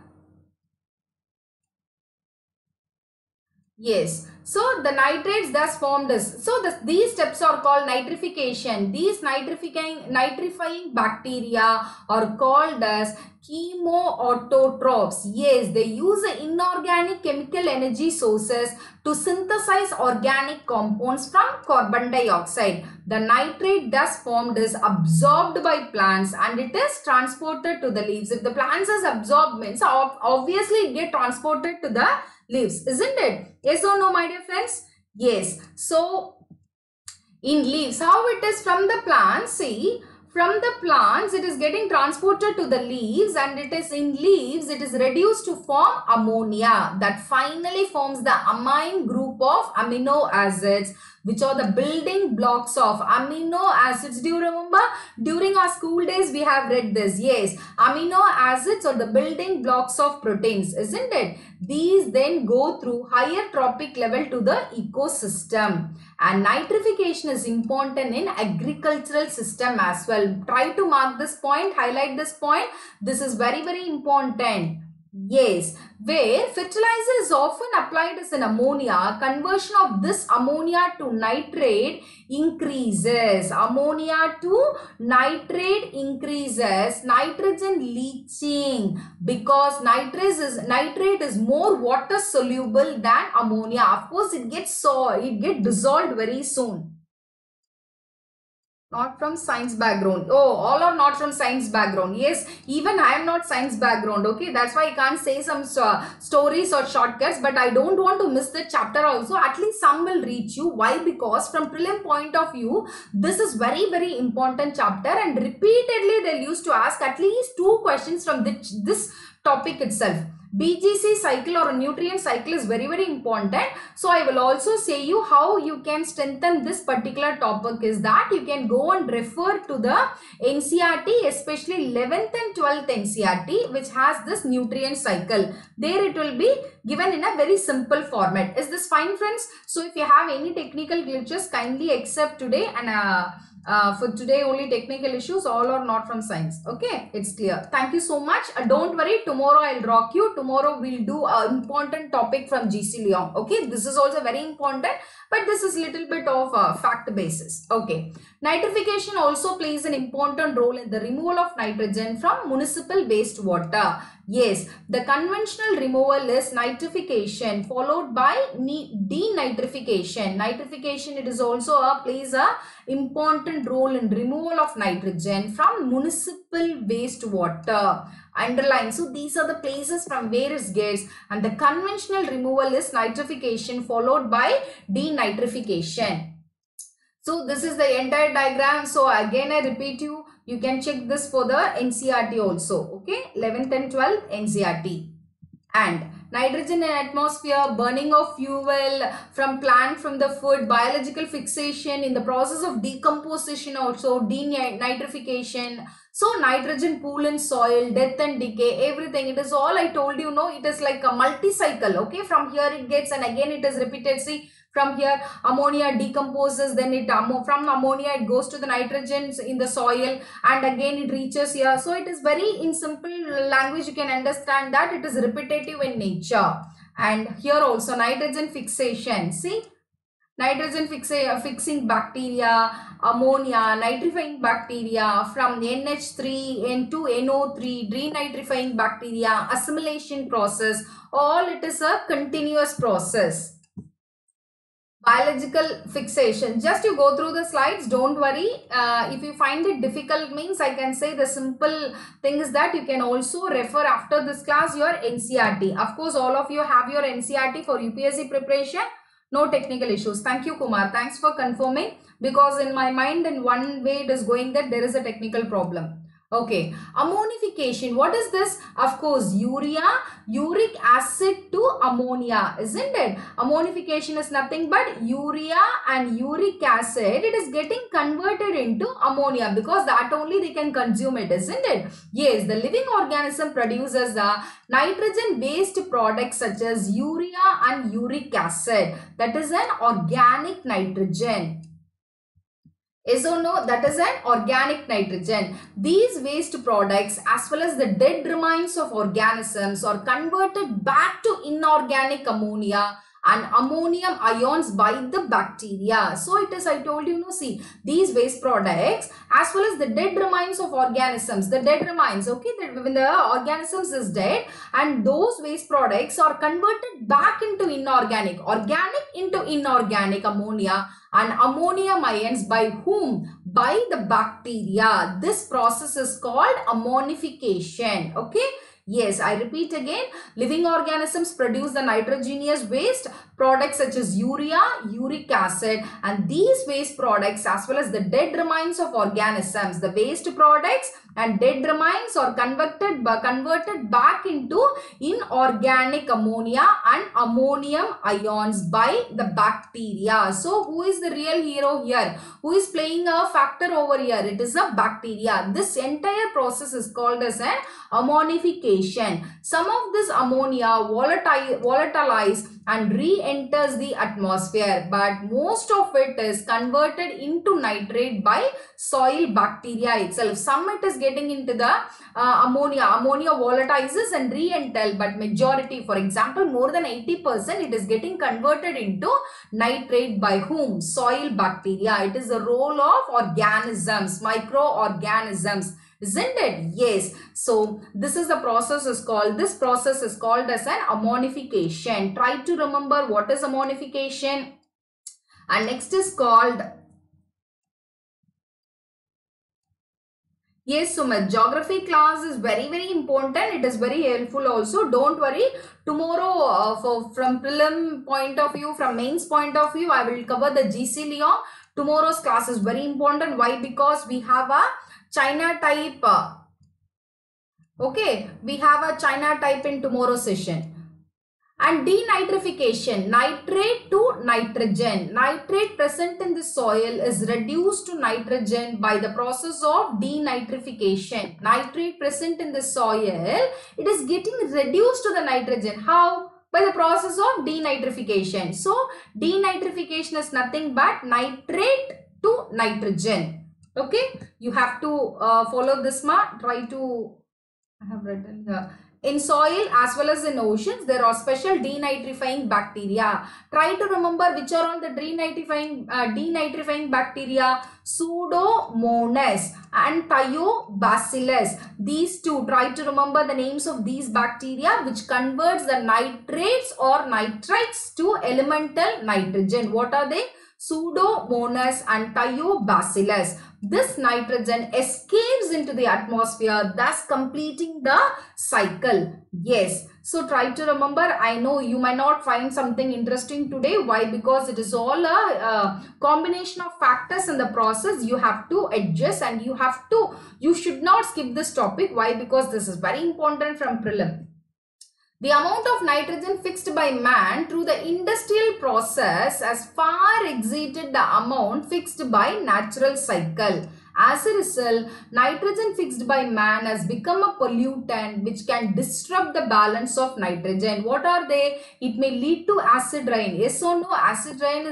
Yes. So the nitrates thus formed is, so these steps are called nitrification. These nitrifying bacteria are called as chemoautotrophs. Yes, they use inorganic chemical energy sources to synthesize organic compounds from carbon dioxide. The nitrate thus formed is absorbed by plants and it is transported to the leaves. If the plants is absorbed, means obviously it get transported to the leaves, isn't it? Yes or no, my dear friends? Yes. So in leaves, how it is from the plants? See, from the plants it is getting transported to the leaves, and it is in leaves it is reduced to form ammonia that finally forms the amine group of amino acids, which are the building blocks of amino acids. Do you remember? During our school days, we have read this. Yes, amino acids are the building blocks of proteins, isn't it? These then go through higher trophic level to the ecosystem. And nitrification is important in agricultural system as well. Try to mark this point, highlight this point. This is very, very important. Yes, where fertilizer is often applied as an ammonia, conversion of this ammonia to nitrate increases. Ammonia to nitrate increases. Nitrogen leaching, because nitrate is more water soluble than ammonia. Of course, it gets dissolved very soon. Not from science background. Oh, all are not from science background. Yes, even I am not science background. Okay, that's why I can't say some stories or shortcuts. But I don't want to miss the chapter also. At least some will reach you. Why? Because from prelim point of view, this is very, very important chapter. And repeatedly they used to ask at least 2 questions from this topic itself. BGC cycle or a nutrient cycle is very, very important. So I will also say you how you can strengthen this particular topic is that you can go and refer to the NCERT, especially 11th and 12th NCERT, which has this nutrient cycle. There it will be given in a very simple format. Is this fine, friends? So if you have any technical glitches, kindly accept today, and for today only technical issues, all are not from science. Okay, it's clear. Thank you so much. Don't worry, tomorrow I'll rock you. Tomorrow we'll do an important topic from GC Lyon. Okay, this is also very important, but this is little bit of fact basis. Okay, nitrification also plays an important role in the removal of nitrogen from municipal wastewater. Yes, the conventional removal is nitrification followed by denitrification. Nitrification, it is also plays a important role in removal of nitrogen from municipal wastewater. Underline. So these are the places from where it gets, and the conventional removal is nitrification followed by denitrification. So this is the entire diagram. So again I repeat you can check this for the NCERT also. Okay, 11th and 12th NCERT. And nitrogen in atmosphere, burning of fuel from plant, from the food, biological fixation, in the process of decomposition also, denitrification. So nitrogen pool in soil, death and decay, everything. It is all I told you, no, it is like a multi-cycle. Okay, from here it gets, and again it is repeated. See, from here ammonia decomposes, then it from ammonia it goes to the nitrogen in the soil, and again it reaches here. So it is very, in simple language you can understand that it is repetitive in nature. And here also nitrogen fixation. See, nitrogen fixing bacteria, ammonia, nitrifying bacteria, from NH3 into NO3, denitrifying bacteria, assimilation process, all it is a continuous process. Biological fixation, just you go through the slides, don't worry. If you find it difficult, means I can say the simple thing is that you can also refer after this class your NCERT. Of course, all of you have your NCERT for UPSC preparation. No technical issues. Thank you, Kumar. Thanks for confirming, because in my mind in one way it is going that there is a technical problem. Okay, ammonification. What is this? Of course, urea, uric acid to ammonia, isn't it? Ammonification is nothing but urea and uric acid. It is getting converted into ammonia, because that only they can consume it, isn't it? Yes, the living organism produces the nitrogen-based products such as urea and uric acid. That is an organic nitrogen. Yes or no? That is an organic nitrogen. These waste products as well as the dead remains of organisms are converted back to inorganic ammonia and ammonium ions by the bacteria. So it is, I told you, no, see, these waste products as well as the dead remains of organisms, the dead remains, okay, that when the organisms is dead, and those waste products are converted back into inorganic, organic into inorganic ammonia and ammonium ions by whom? By the bacteria. This process is called ammonification. Okay. Yes, I repeat again, living organisms produce the nitrogenous waste products such as urea, uric acid, and these waste products as well as the dead remains of organisms, the waste products and dead remains are converted back into inorganic ammonia and ammonium ions by the bacteria. So who is the real hero here? Who is playing a factor over here? It is a bacteria. This entire process is called as an ammonification. Some of this ammonia volatilize and re-enters the atmosphere, but most of it is converted into nitrate by soil bacteria itself. Some it is getting into the ammonia volatilizes and re-enter, but majority, for example more than 80%, it is getting converted into nitrate by whom? Soil bacteria. It is the role of organisms, microorganisms, isn't it? Yes. So this is the process is called, this process is called as an ammonification. Try to remember what is ammonification. And next is called, yes, so my geography class is very important. It is very helpful also. Don't worry. Tomorrow from prelim point of view, from mains point of view, I will cover the GC Lyon. Tomorrow's class is very important. Why? Because we have a China type. Okay, we have a China type in tomorrow's session. And denitrification, nitrate to nitrogen. Nitrate present in the soil is reduced to nitrogen by the process of denitrification. Nitrate present in the soil, it is getting reduced to the nitrogen. How? By the process of denitrification. So, denitrification is nothing but nitrate to nitrogen. Okay, you have to follow this try to, I have written here. In soil as well as in oceans, there are special denitrifying bacteria. Try to remember which are all the denitrifying bacteria. Pseudomonas and Thiobacillus. These two, try to remember the names of these bacteria which converts the nitrates or nitrites to elemental nitrogen. What are they? Pseudomonas and Thiobacillus. This nitrogen escapes into the atmosphere, thus completing the cycle. Yes. So try to remember. I know you might not find something interesting today. Why? Because it is all a combination of factors in the process. You have to adjust and you should not skip this topic. Why? Because this is very important from prelim. The amount of nitrogen fixed by man through the industrial process has far exceeded the amount fixed by natural cycle. As a result, nitrogen fixed by man has become a pollutant which can disrupt the balance of nitrogen. What are they? It may lead to acid rain. Yes or no? Acid rain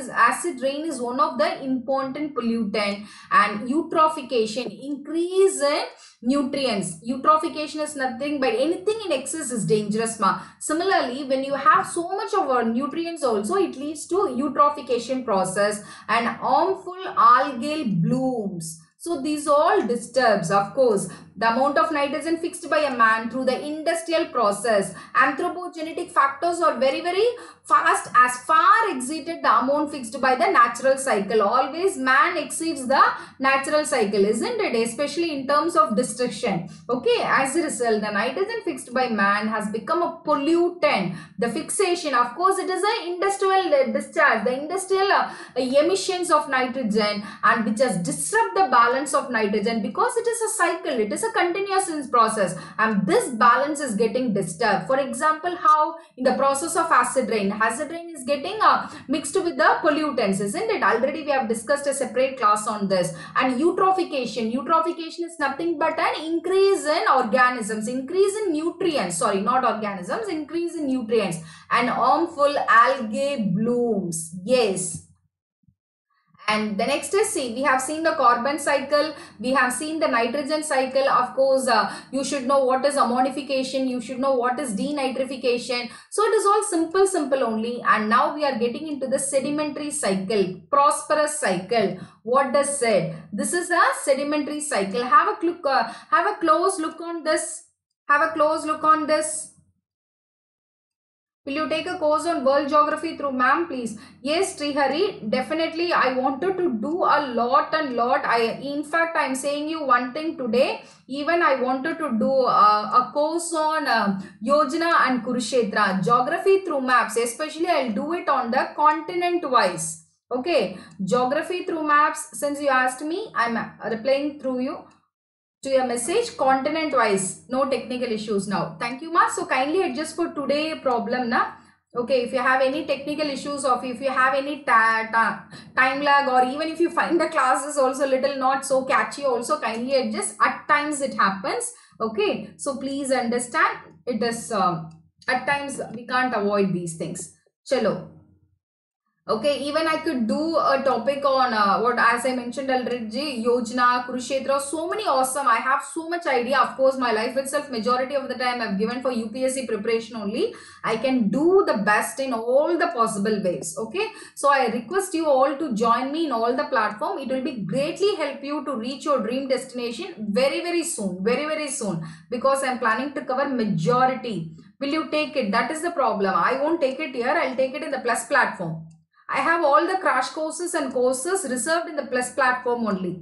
is one of the important pollutant, and eutrophication, increase in nutrients. Eutrophication is nothing but anything in excess is dangerous. Similarly, when you have so much of nutrients also, it leads to eutrophication process and harmful algal blooms. So these all disturbs, of course, the amount of nitrogen fixed by a man through the industrial process. Anthropogenetic factors are very fast, as far exceeded the amount fixed by the natural cycle. Always man exceeds the natural cycle, isn't it? Especially in terms of destruction. Okay, as a result, the nitrogen fixed by man has become a pollutant. The fixation, of course, it is an industrial discharge, the industrial emissions of nitrogen, and which has disrupt the balance of nitrogen, because it is a cycle, it is a continuous process, and this balance is getting disturbed. For example, how in the process of acid rain is getting mixed with the pollutants, isn't it? Already we have discussed a separate class on this. And eutrophication is nothing but an increase in organisms, increase in nutrients, sorry, not organisms, increase in nutrients, and harmful algae blooms. Yes. And the next is, see, we have seen the carbon cycle, we have seen the nitrogen cycle. Of course, you should know what is ammonification, you should know what is denitrification. So it is all simple only. And now we are getting into the sedimentary cycle, prosperous cycle. What does it? This is a sedimentary cycle. Have a close look on this. Have a close look on this. Will you take a course on world geography through ma'am, please? Yes, Srihari, definitely. I wanted to do a lot and lot. In fact, I'm saying you one thing today. Even I wanted to do a course on Yojana and Kurukshetra, geography through maps. Especially, I'll do it on the continent wise. Okay, geography through maps. Since you asked me, I'm replying through you to your message continent wise. No technical issues now. Thank you, ma. So kindly adjust for today problem na. Okay, if you have any technical issues or if you have any time lag, or even if you find the classes also little not so catchy, also kindly adjust. At times it happens. Okay, so please understand, it is at times we can't avoid these things. Chalo. Okay, even I could do a topic on what, as I mentioned already, Yojana, Kurukshetra, so many awesome. I have so much idea. Of course, my life itself, majority of the time I've given for UPSC preparation only. I can do the best in all the possible ways. Okay, so I request you all to join me in all the platform. It will be greatly help you to reach your dream destination very soon, very soon, because I'm planning to cover majority. Will you take it? That is the problem. I won't take it here. I'll take it in the Plus platform. I have all the crash courses and courses reserved in the Plus platform only.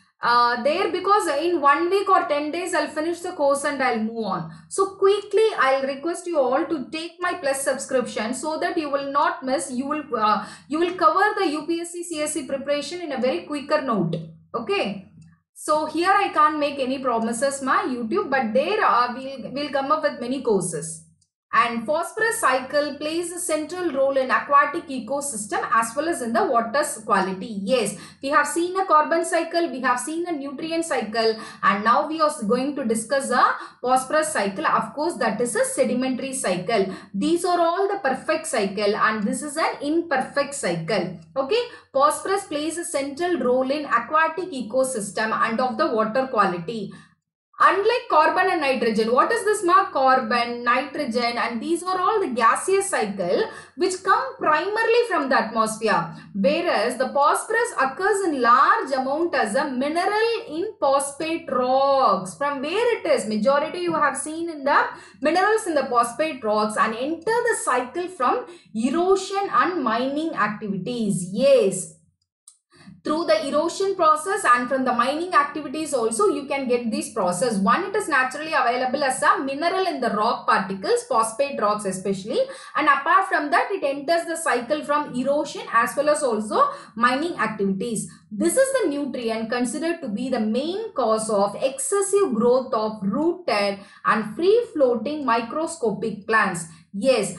There, because in 1 week or 10 days I'll finish the course and I'll move on. So quickly I'll request you all to take my Plus subscription so that you will not miss. You will cover the UPSC CSE preparation in a very quicker note. Okay. So here I can't make any promises, my YouTube, but there we'll come up with many courses. And phosphorus cycle plays a central role in aquatic ecosystem as well as in the water's quality. Yes, we have seen a carbon cycle, we have seen a nutrient cycle, and now we are going to discuss a phosphorus cycle. Of course, that is a sedimentary cycle. These are all the perfect cycle and this is an imperfect cycle. Okay, phosphorus plays a central role in aquatic ecosystem and of the water quality. Unlike carbon and nitrogen, what is this mark? Carbon, nitrogen, and these are all the gaseous cycle which come primarily from the atmosphere. Whereas the phosphorus occurs in large amount as a mineral in phosphate rocks. From where it is? Majority you have seen in the minerals in the phosphate rocks and enter the cycle from erosion and mining activities. Yes. Through the erosion process and from the mining activities also you can get this process. One, it is naturally available as a mineral in the rock particles, phosphate rocks especially, and apart from that it enters the cycle from erosion as well as also mining activities. This is the nutrient considered to be the main cause of excessive growth of rooted and free floating microscopic plants. Yes,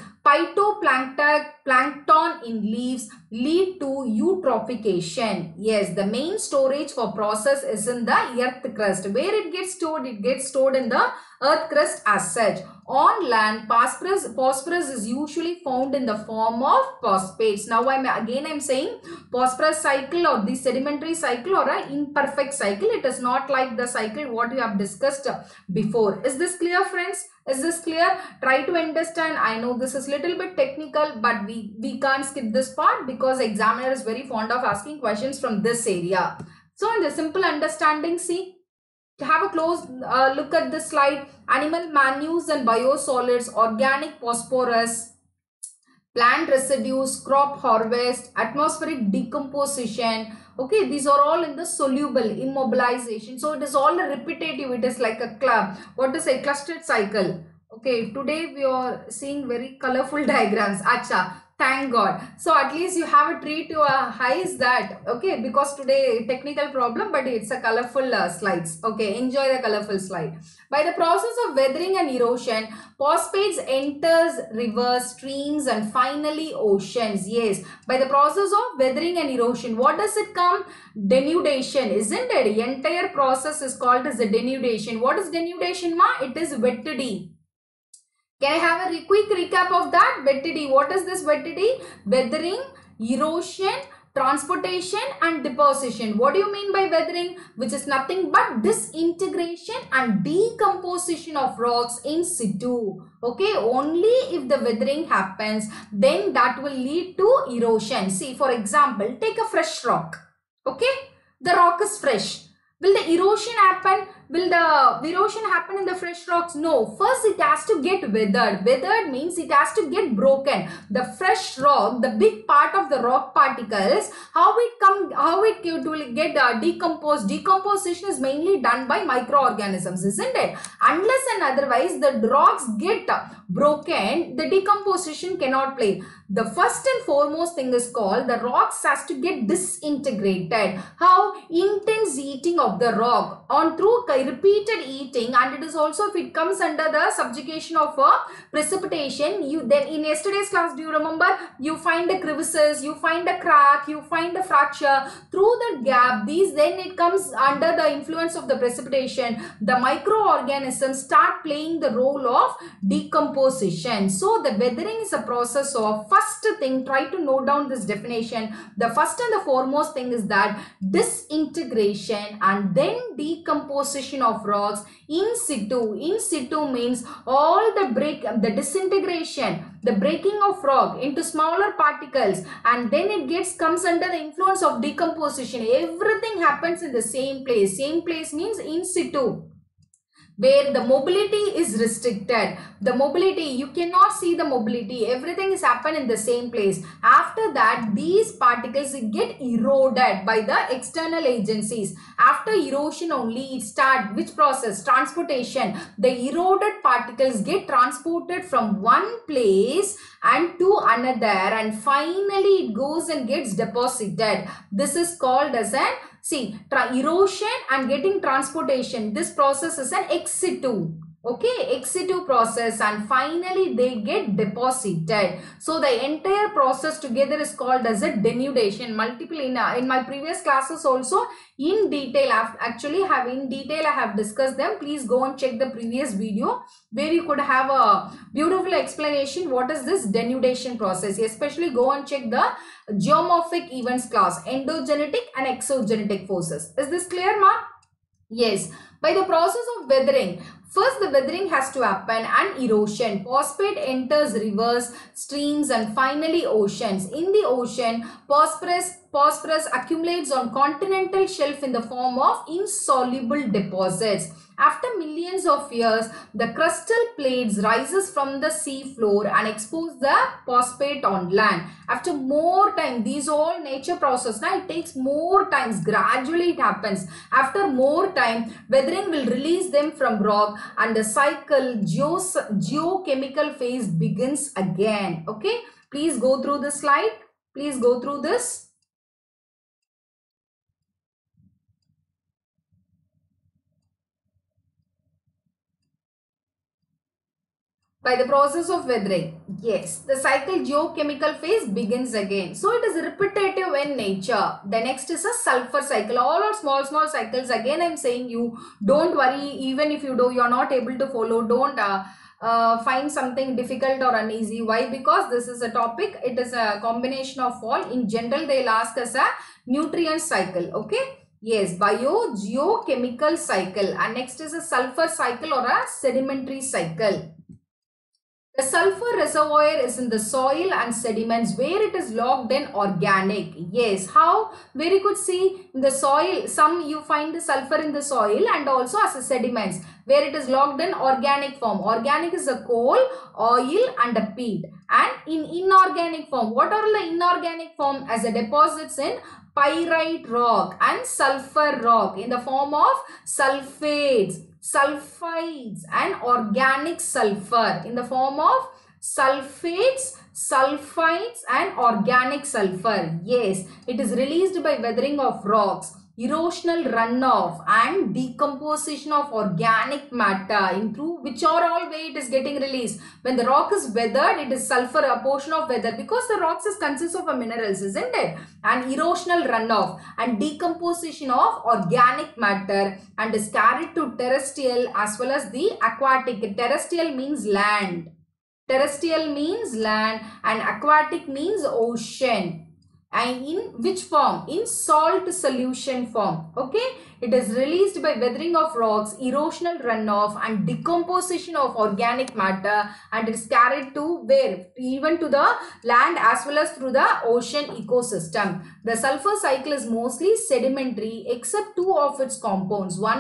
phytoplankton in leaves lead to eutrophication. Yes, the main storage for process is in the earth crust. Where it gets stored in the earth crust as such. On land, phosphorus is usually found in the form of phosphates. Now I'm saying phosphorus cycle or the sedimentary cycle or an imperfect cycle. It is not like the cycle what we have discussed before. Is this clear, friends? Is this clear? Try to understand. I know this is little bit technical, but we can't skip this part because examiner is very fond of asking questions from this area. So in the simple understanding, see, to have a close look at this slide. Animal manures and biosolids, organic phosphorus, plant residues, crop harvest, atmospheric decomposition. Okay, these are all in the soluble immobilization. So it is all repetitive. It is like a clustered cycle. Okay, today we are seeing very colorful diagrams. Acha, thank God. So at least you have a treat to a eyes that, okay, because today technical problem, but it's a colorful slides. Okay, enjoy the colorful slide. By the process of weathering and erosion, phosphates enters rivers, streams, and finally oceans. Yes, by the process of weathering and erosion, what does it come? Denudation, isn't it? The entire process is called as a denudation. What is denudation, ma? It is wetted. Can I have a quick recap of that? Wetted. What is this wetted? Weathering, erosion, transportation and deposition. What do you mean by weathering? Which is nothing but disintegration and decomposition of rocks in situ. Okay, only if the weathering happens, then that will lead to erosion. See, for example, take a fresh rock. Okay, the rock is fresh. Will the erosion happen? will the erosion happen in the fresh rocks? No. First it has to get weathered. Weathered means it has to get broken. The fresh rock, the big part of the rock particles, how it will get decomposed. Decomposition is mainly done by microorganisms, isn't it? Unless and otherwise the rocks get broken, the decomposition cannot play. The first and foremost thing is called the rocks has to get disintegrated. How? Intense eating of the rock on through repeated eating, and it is also if it comes under the subjugation of precipitation. You then in yesterday's class, do you remember? You find the crevices, you find a crack, you find a fracture. Through the gap, these then it comes under the influence of the precipitation. The microorganisms start playing the role of decomposition. So the weathering is a process of, first thing, try to note down this definition. The first and the foremost thing is that disintegration and then decomposition of rocks in situ. In situ means all the disintegration, the breaking of rock into smaller particles, and then it comes under the influence of decomposition. Everything happens in the same place. Same place means in situ, where the mobility is restricted. The mobility, you cannot see the mobility. Everything is happen in the same place. After that, these particles get eroded by the external agencies. After erosion only, it starts which process? Transportation. The eroded particles get transported from one place and to another, and finally it goes and gets deposited. This is called as an erosion and getting transportation. This process is an ex situ. Okay, ex situ process, and finally they get deposited. So the entire process together is called as a denudation. Multiple in my previous classes also in detail, I have discussed them. Please go and check the previous video where you could have a beautiful explanation what is this denudation process. Especially go and check the geomorphic events class, endogenetic and exogenetic forces. Is this clear, ma? Yes. By the process of weathering, first the weathering has to happen and erosion. Phosphate enters rivers, streams, and finally oceans. In the ocean, phosphorus accumulates on continental shelf in the form of insoluble deposits. After millions of years, the crustal plates rises from the sea floor and expose the phosphate on land. After more time, these all nature process. Now it takes more times. Gradually it happens. After more time, weathering will release them from rock and the cycle geochemical phase begins again. Okay, please go through the slide. Please go through this. By the process of weathering, yes, the cycle geochemical phase begins again. So it is repetitive in nature. The next is a sulfur cycle. All are small cycles. Again, I am saying you don't worry, even if you are not able to follow, don't find something difficult or uneasy. Why? Because this is a topic, it is a combination of all. In general, they'll ask us a nutrient cycle. Okay. Yes, biogeochemical cycle. And next is a sulfur cycle or a sedimentary cycle. The sulfur reservoir is in the soil and sediments where it is locked in organic. Yes, how? Very good. See, in the soil, some you find the sulfur in the soil and also as a sediments where it is locked in organic form. Organic is a coal, oil and a peat. And in inorganic form, what are the inorganic form? As a deposits in pyrite rock and sulfur rock in the form of sulfates, sulfides and organic sulfur in the form of sulfates, sulfides and organic sulfur. Yes, it is released by weathering of rocks, erosional runoff and decomposition of organic matter through which are all way it is getting released. When the rock is weathered, it is sulfur, a portion of weather, because the rocks consists of minerals, isn't it? And erosional runoff and decomposition of organic matter and is carried to terrestrial as well as the aquatic. Terrestrial means land. Terrestrial means land and aquatic means ocean. And in which form? In salt solution form. Okay, it is released by weathering of rocks, erosional runoff and decomposition of organic matter, and it is carried to where? Even to the land as well as through the ocean ecosystem. The sulfur cycle is mostly sedimentary except two of its compounds. One is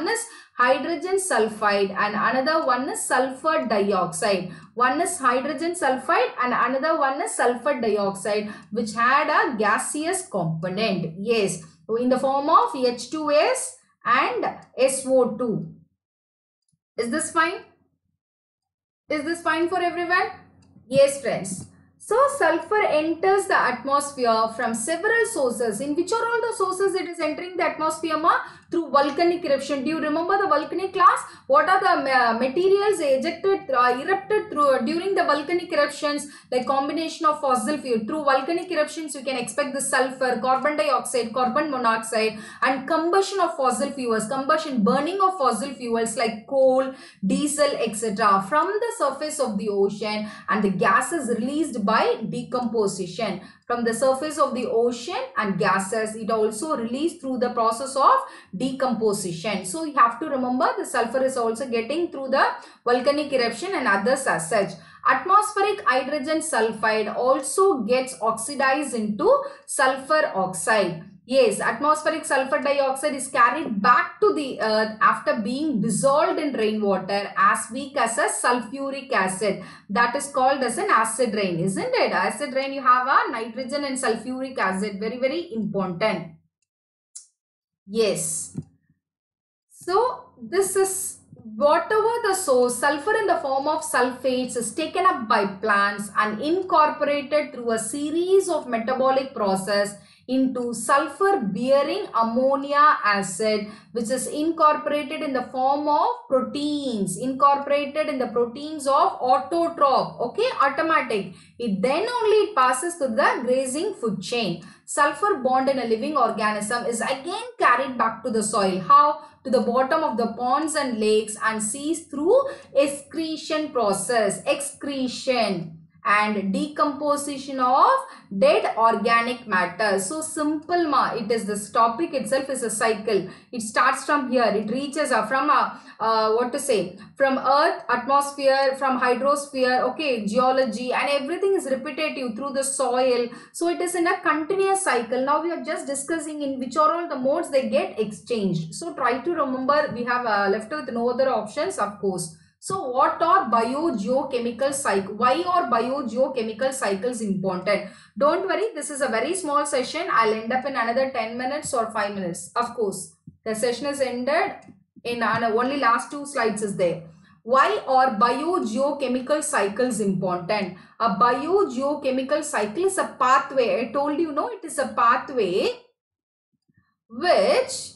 hydrogen sulfide and another one is sulfur dioxide. One is hydrogen sulfide and another one is sulfur dioxide, which had a gaseous component. Yes, in the form of H2S and SO2. Is this fine? Is this fine for everyone? Yes, friends. So, sulfur enters the atmosphere from several sources. In which are all the sources it is entering the atmosphere, ma? Through volcanic eruption. Do you remember the volcanic class? What are the materials ejected, erupted through during the volcanic eruptions? Like combination of fossil fuel. Through volcanic eruptions, you can expect the sulfur, carbon dioxide, carbon monoxide, and combustion of fossil fuels. Combustion, burning of fossil fuels like coal, diesel, etc. from the surface of the ocean, and the gases released by decomposition. From the surface of the ocean and gases, it also released through the process of decomposition. So you have to remember the sulfur is also getting through the volcanic eruption and others as such. Atmospheric hydrogen sulfide also gets oxidized into sulfur oxide. Yes, atmospheric sulfur dioxide is carried back to the earth after being dissolved in rainwater as weak as a sulfuric acid. That is called as an acid rain, isn't it? Acid rain, you have a nitrogen and sulfuric acid. Very, very important. Yes. So, this is whatever the source, sulfur in the form of sulfates is taken up by plants and incorporated through a series of metabolic process into sulfur bearing ammonia acid, which is incorporated in the form of proteins, incorporated in the proteins of autotroph, okay, automatic. It then only it passes to the grazing food chain. Sulfur bond in a living organism is again carried back to the soil. How? To the bottom of the ponds and lakes and seas through excretion process, excretion and decomposition of dead organic matter. So simple, ma, it is this topic itself is a cycle. It starts from here, it reaches from from earth, atmosphere, from hydrosphere, okay, geology, and everything is repetitive through the soil. So it is in a continuous cycle. Now we are just discussing in which are all the modes they get exchanged. So try to remember, we have left with no other options, of course. So what are biogeochemical cycles? Why are biogeochemical cycles important? Don't worry, this is a very small session. I'll end up in another 10 minutes or 5 minutes. Of course, the session is ended in only last 2 slides is there. Why are biogeochemical cycles important? A biogeochemical cycle is a pathway. I told you, no, it is a pathway which,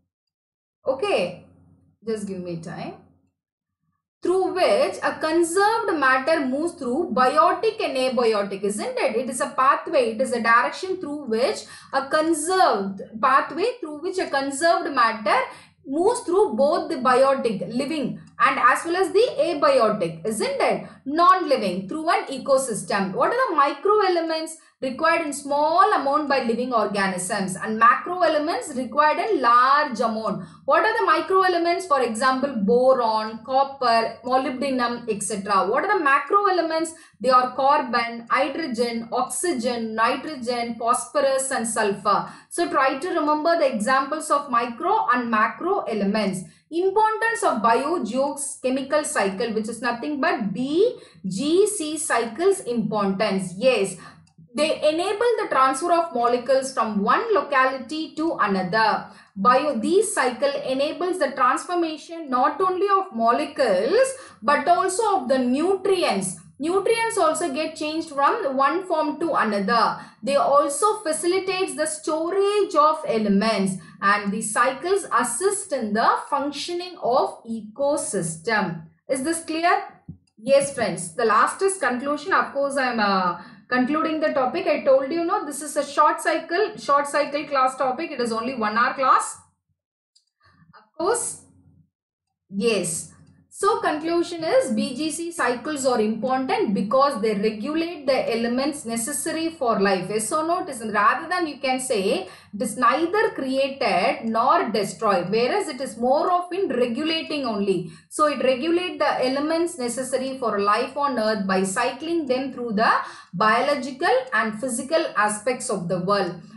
okay, just give me time, through which a conserved matter moves through biotic and abiotic, isn't it? It is a pathway, it is a direction through which a conserved pathway through which a conserved matter moves through both the biotic, living, and as well as the abiotic, isn't it? Non-living, through an ecosystem. What are the micro elements required in small amount by living organisms and macro elements required in large amount? What are the micro elements? For example, boron, copper, molybdenum, etc. What are the macro elements? They are carbon, hydrogen, oxygen, nitrogen, phosphorus, and sulfur. So try to remember the examples of micro and macro elements. Importance of biogeochemical cycle, which is nothing but BGC cycles importance. Yes, they enable the transfer of molecules from one locality to another. These cycle enables the transformation not only of molecules but also of the nutrients. Nutrients also get changed from one form to another. They also facilitates the storage of elements, and the cycles assist in the functioning of ecosystem. Is this clear? Yes, friends. The last is conclusion. Of course, I am concluding the topic. I told you, no, this is a short cycle class topic. It is only 1 hour class. Of course, yes. So conclusion is BGC cycles are important because they regulate the elements necessary for life. Yes or no? It is, rather than you can say it is neither created nor destroyed, whereas it is more of in regulating only. So it regulates the elements necessary for life on earth by cycling them through the biological and physical aspects of the world.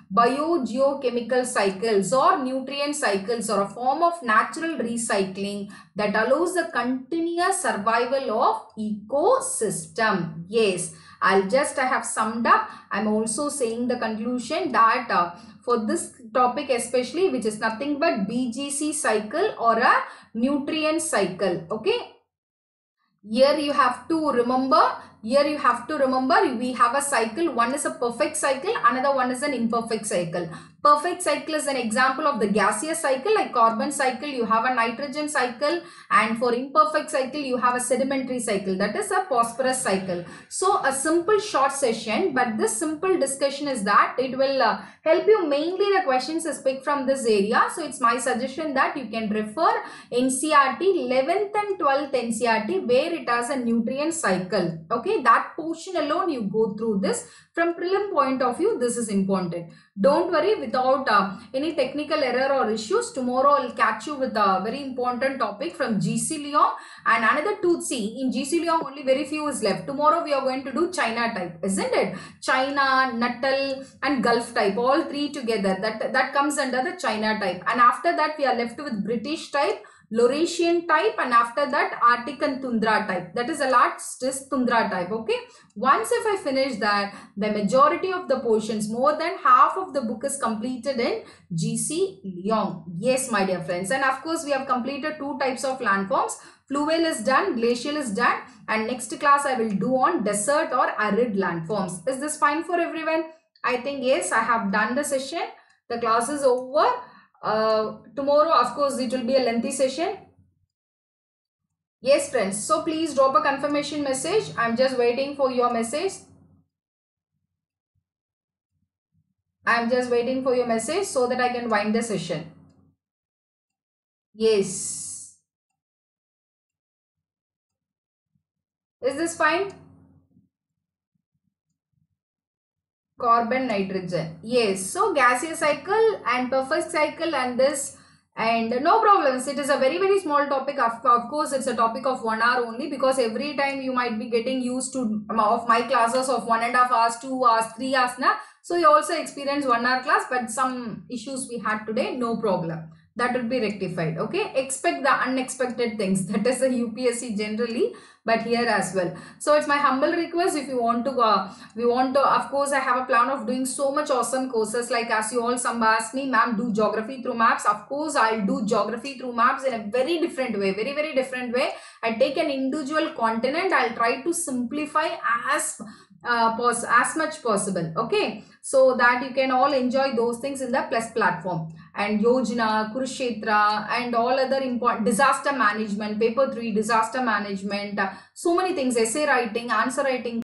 Biogeochemical cycles or nutrient cycles are a form of natural recycling that allows the continuous survival of ecosystem. Yes, I have summed up. I'm also saying the conclusion that for this topic especially, which is nothing but BGC cycle or a nutrient cycle. Okay. Here you have to remember, we have a cycle. One is a perfect cycle, another one is an imperfect cycle. Perfect cycle is an example of the gaseous cycle, like carbon cycle, you have a nitrogen cycle, and for imperfect cycle, you have a sedimentary cycle, that is a phosphorus cycle. So a simple short session, but this simple discussion is that it will help you. Mainly the questions is picked from this area. So it's my suggestion that you can refer NCERT, 11th and 12th NCERT, where it has a nutrient cycle. Okay, that portion alone you go through this. From prelim point of view, this is important. Don't worry, without any technical error or issues, tomorrow I'll catch you with a very important topic from GC Leong and another 2C. In GC Leong, only very few is left. Tomorrow we are going to do China type, isn't it? China, Nuttall and Gulf type, all three together. That comes under the China type. And after that, we are left with British type, Laurentian type, and after that Arctic and Tundra type. That is the last is Tundra type. Okay, once if I finish that, the majority of the portions, more than half of the book is completed in GC Leong. Yes, my dear friends, and of course we have completed two types of landforms. Fluvial is done, glacial is done, and next class I will do on desert or arid landforms. Is this fine for everyone? I think yes, I have done the session. The class is over. Tomorrow, of course, it will be a lengthy session. Yes, friends. So please drop a confirmation message. I'm just waiting for your message. I'm just waiting for your message so that I can wind the session. Yes. Is this fine? Carbon, nitrogen. Yes. So gaseous cycle and perfect cycle and this, and no problems. It is a very, very small topic. Of course, it's a topic of 1 hour only, because every time you might be getting used to of my classes of 1.5 hours, 2 hours, 3 hours now. So you also experience 1 hour class, but some issues we had today, no problem. That will be rectified. Okay, expect the unexpected things. That is the UPSC generally, but here as well. So it's my humble request, if you want to of course I have a plan of doing so much awesome courses, like as you all some ask me, ma'am, do geography through maps. Of course I'll do geography through maps in a very different way, very, very different way. I take an individual continent, I'll try to simplify as much possible. Okay, so that you can all enjoy those things in the plus platform. And Yojana, Kurukshetra, and all other important disaster management, paper 3, disaster management, so many things, essay writing, answer writing,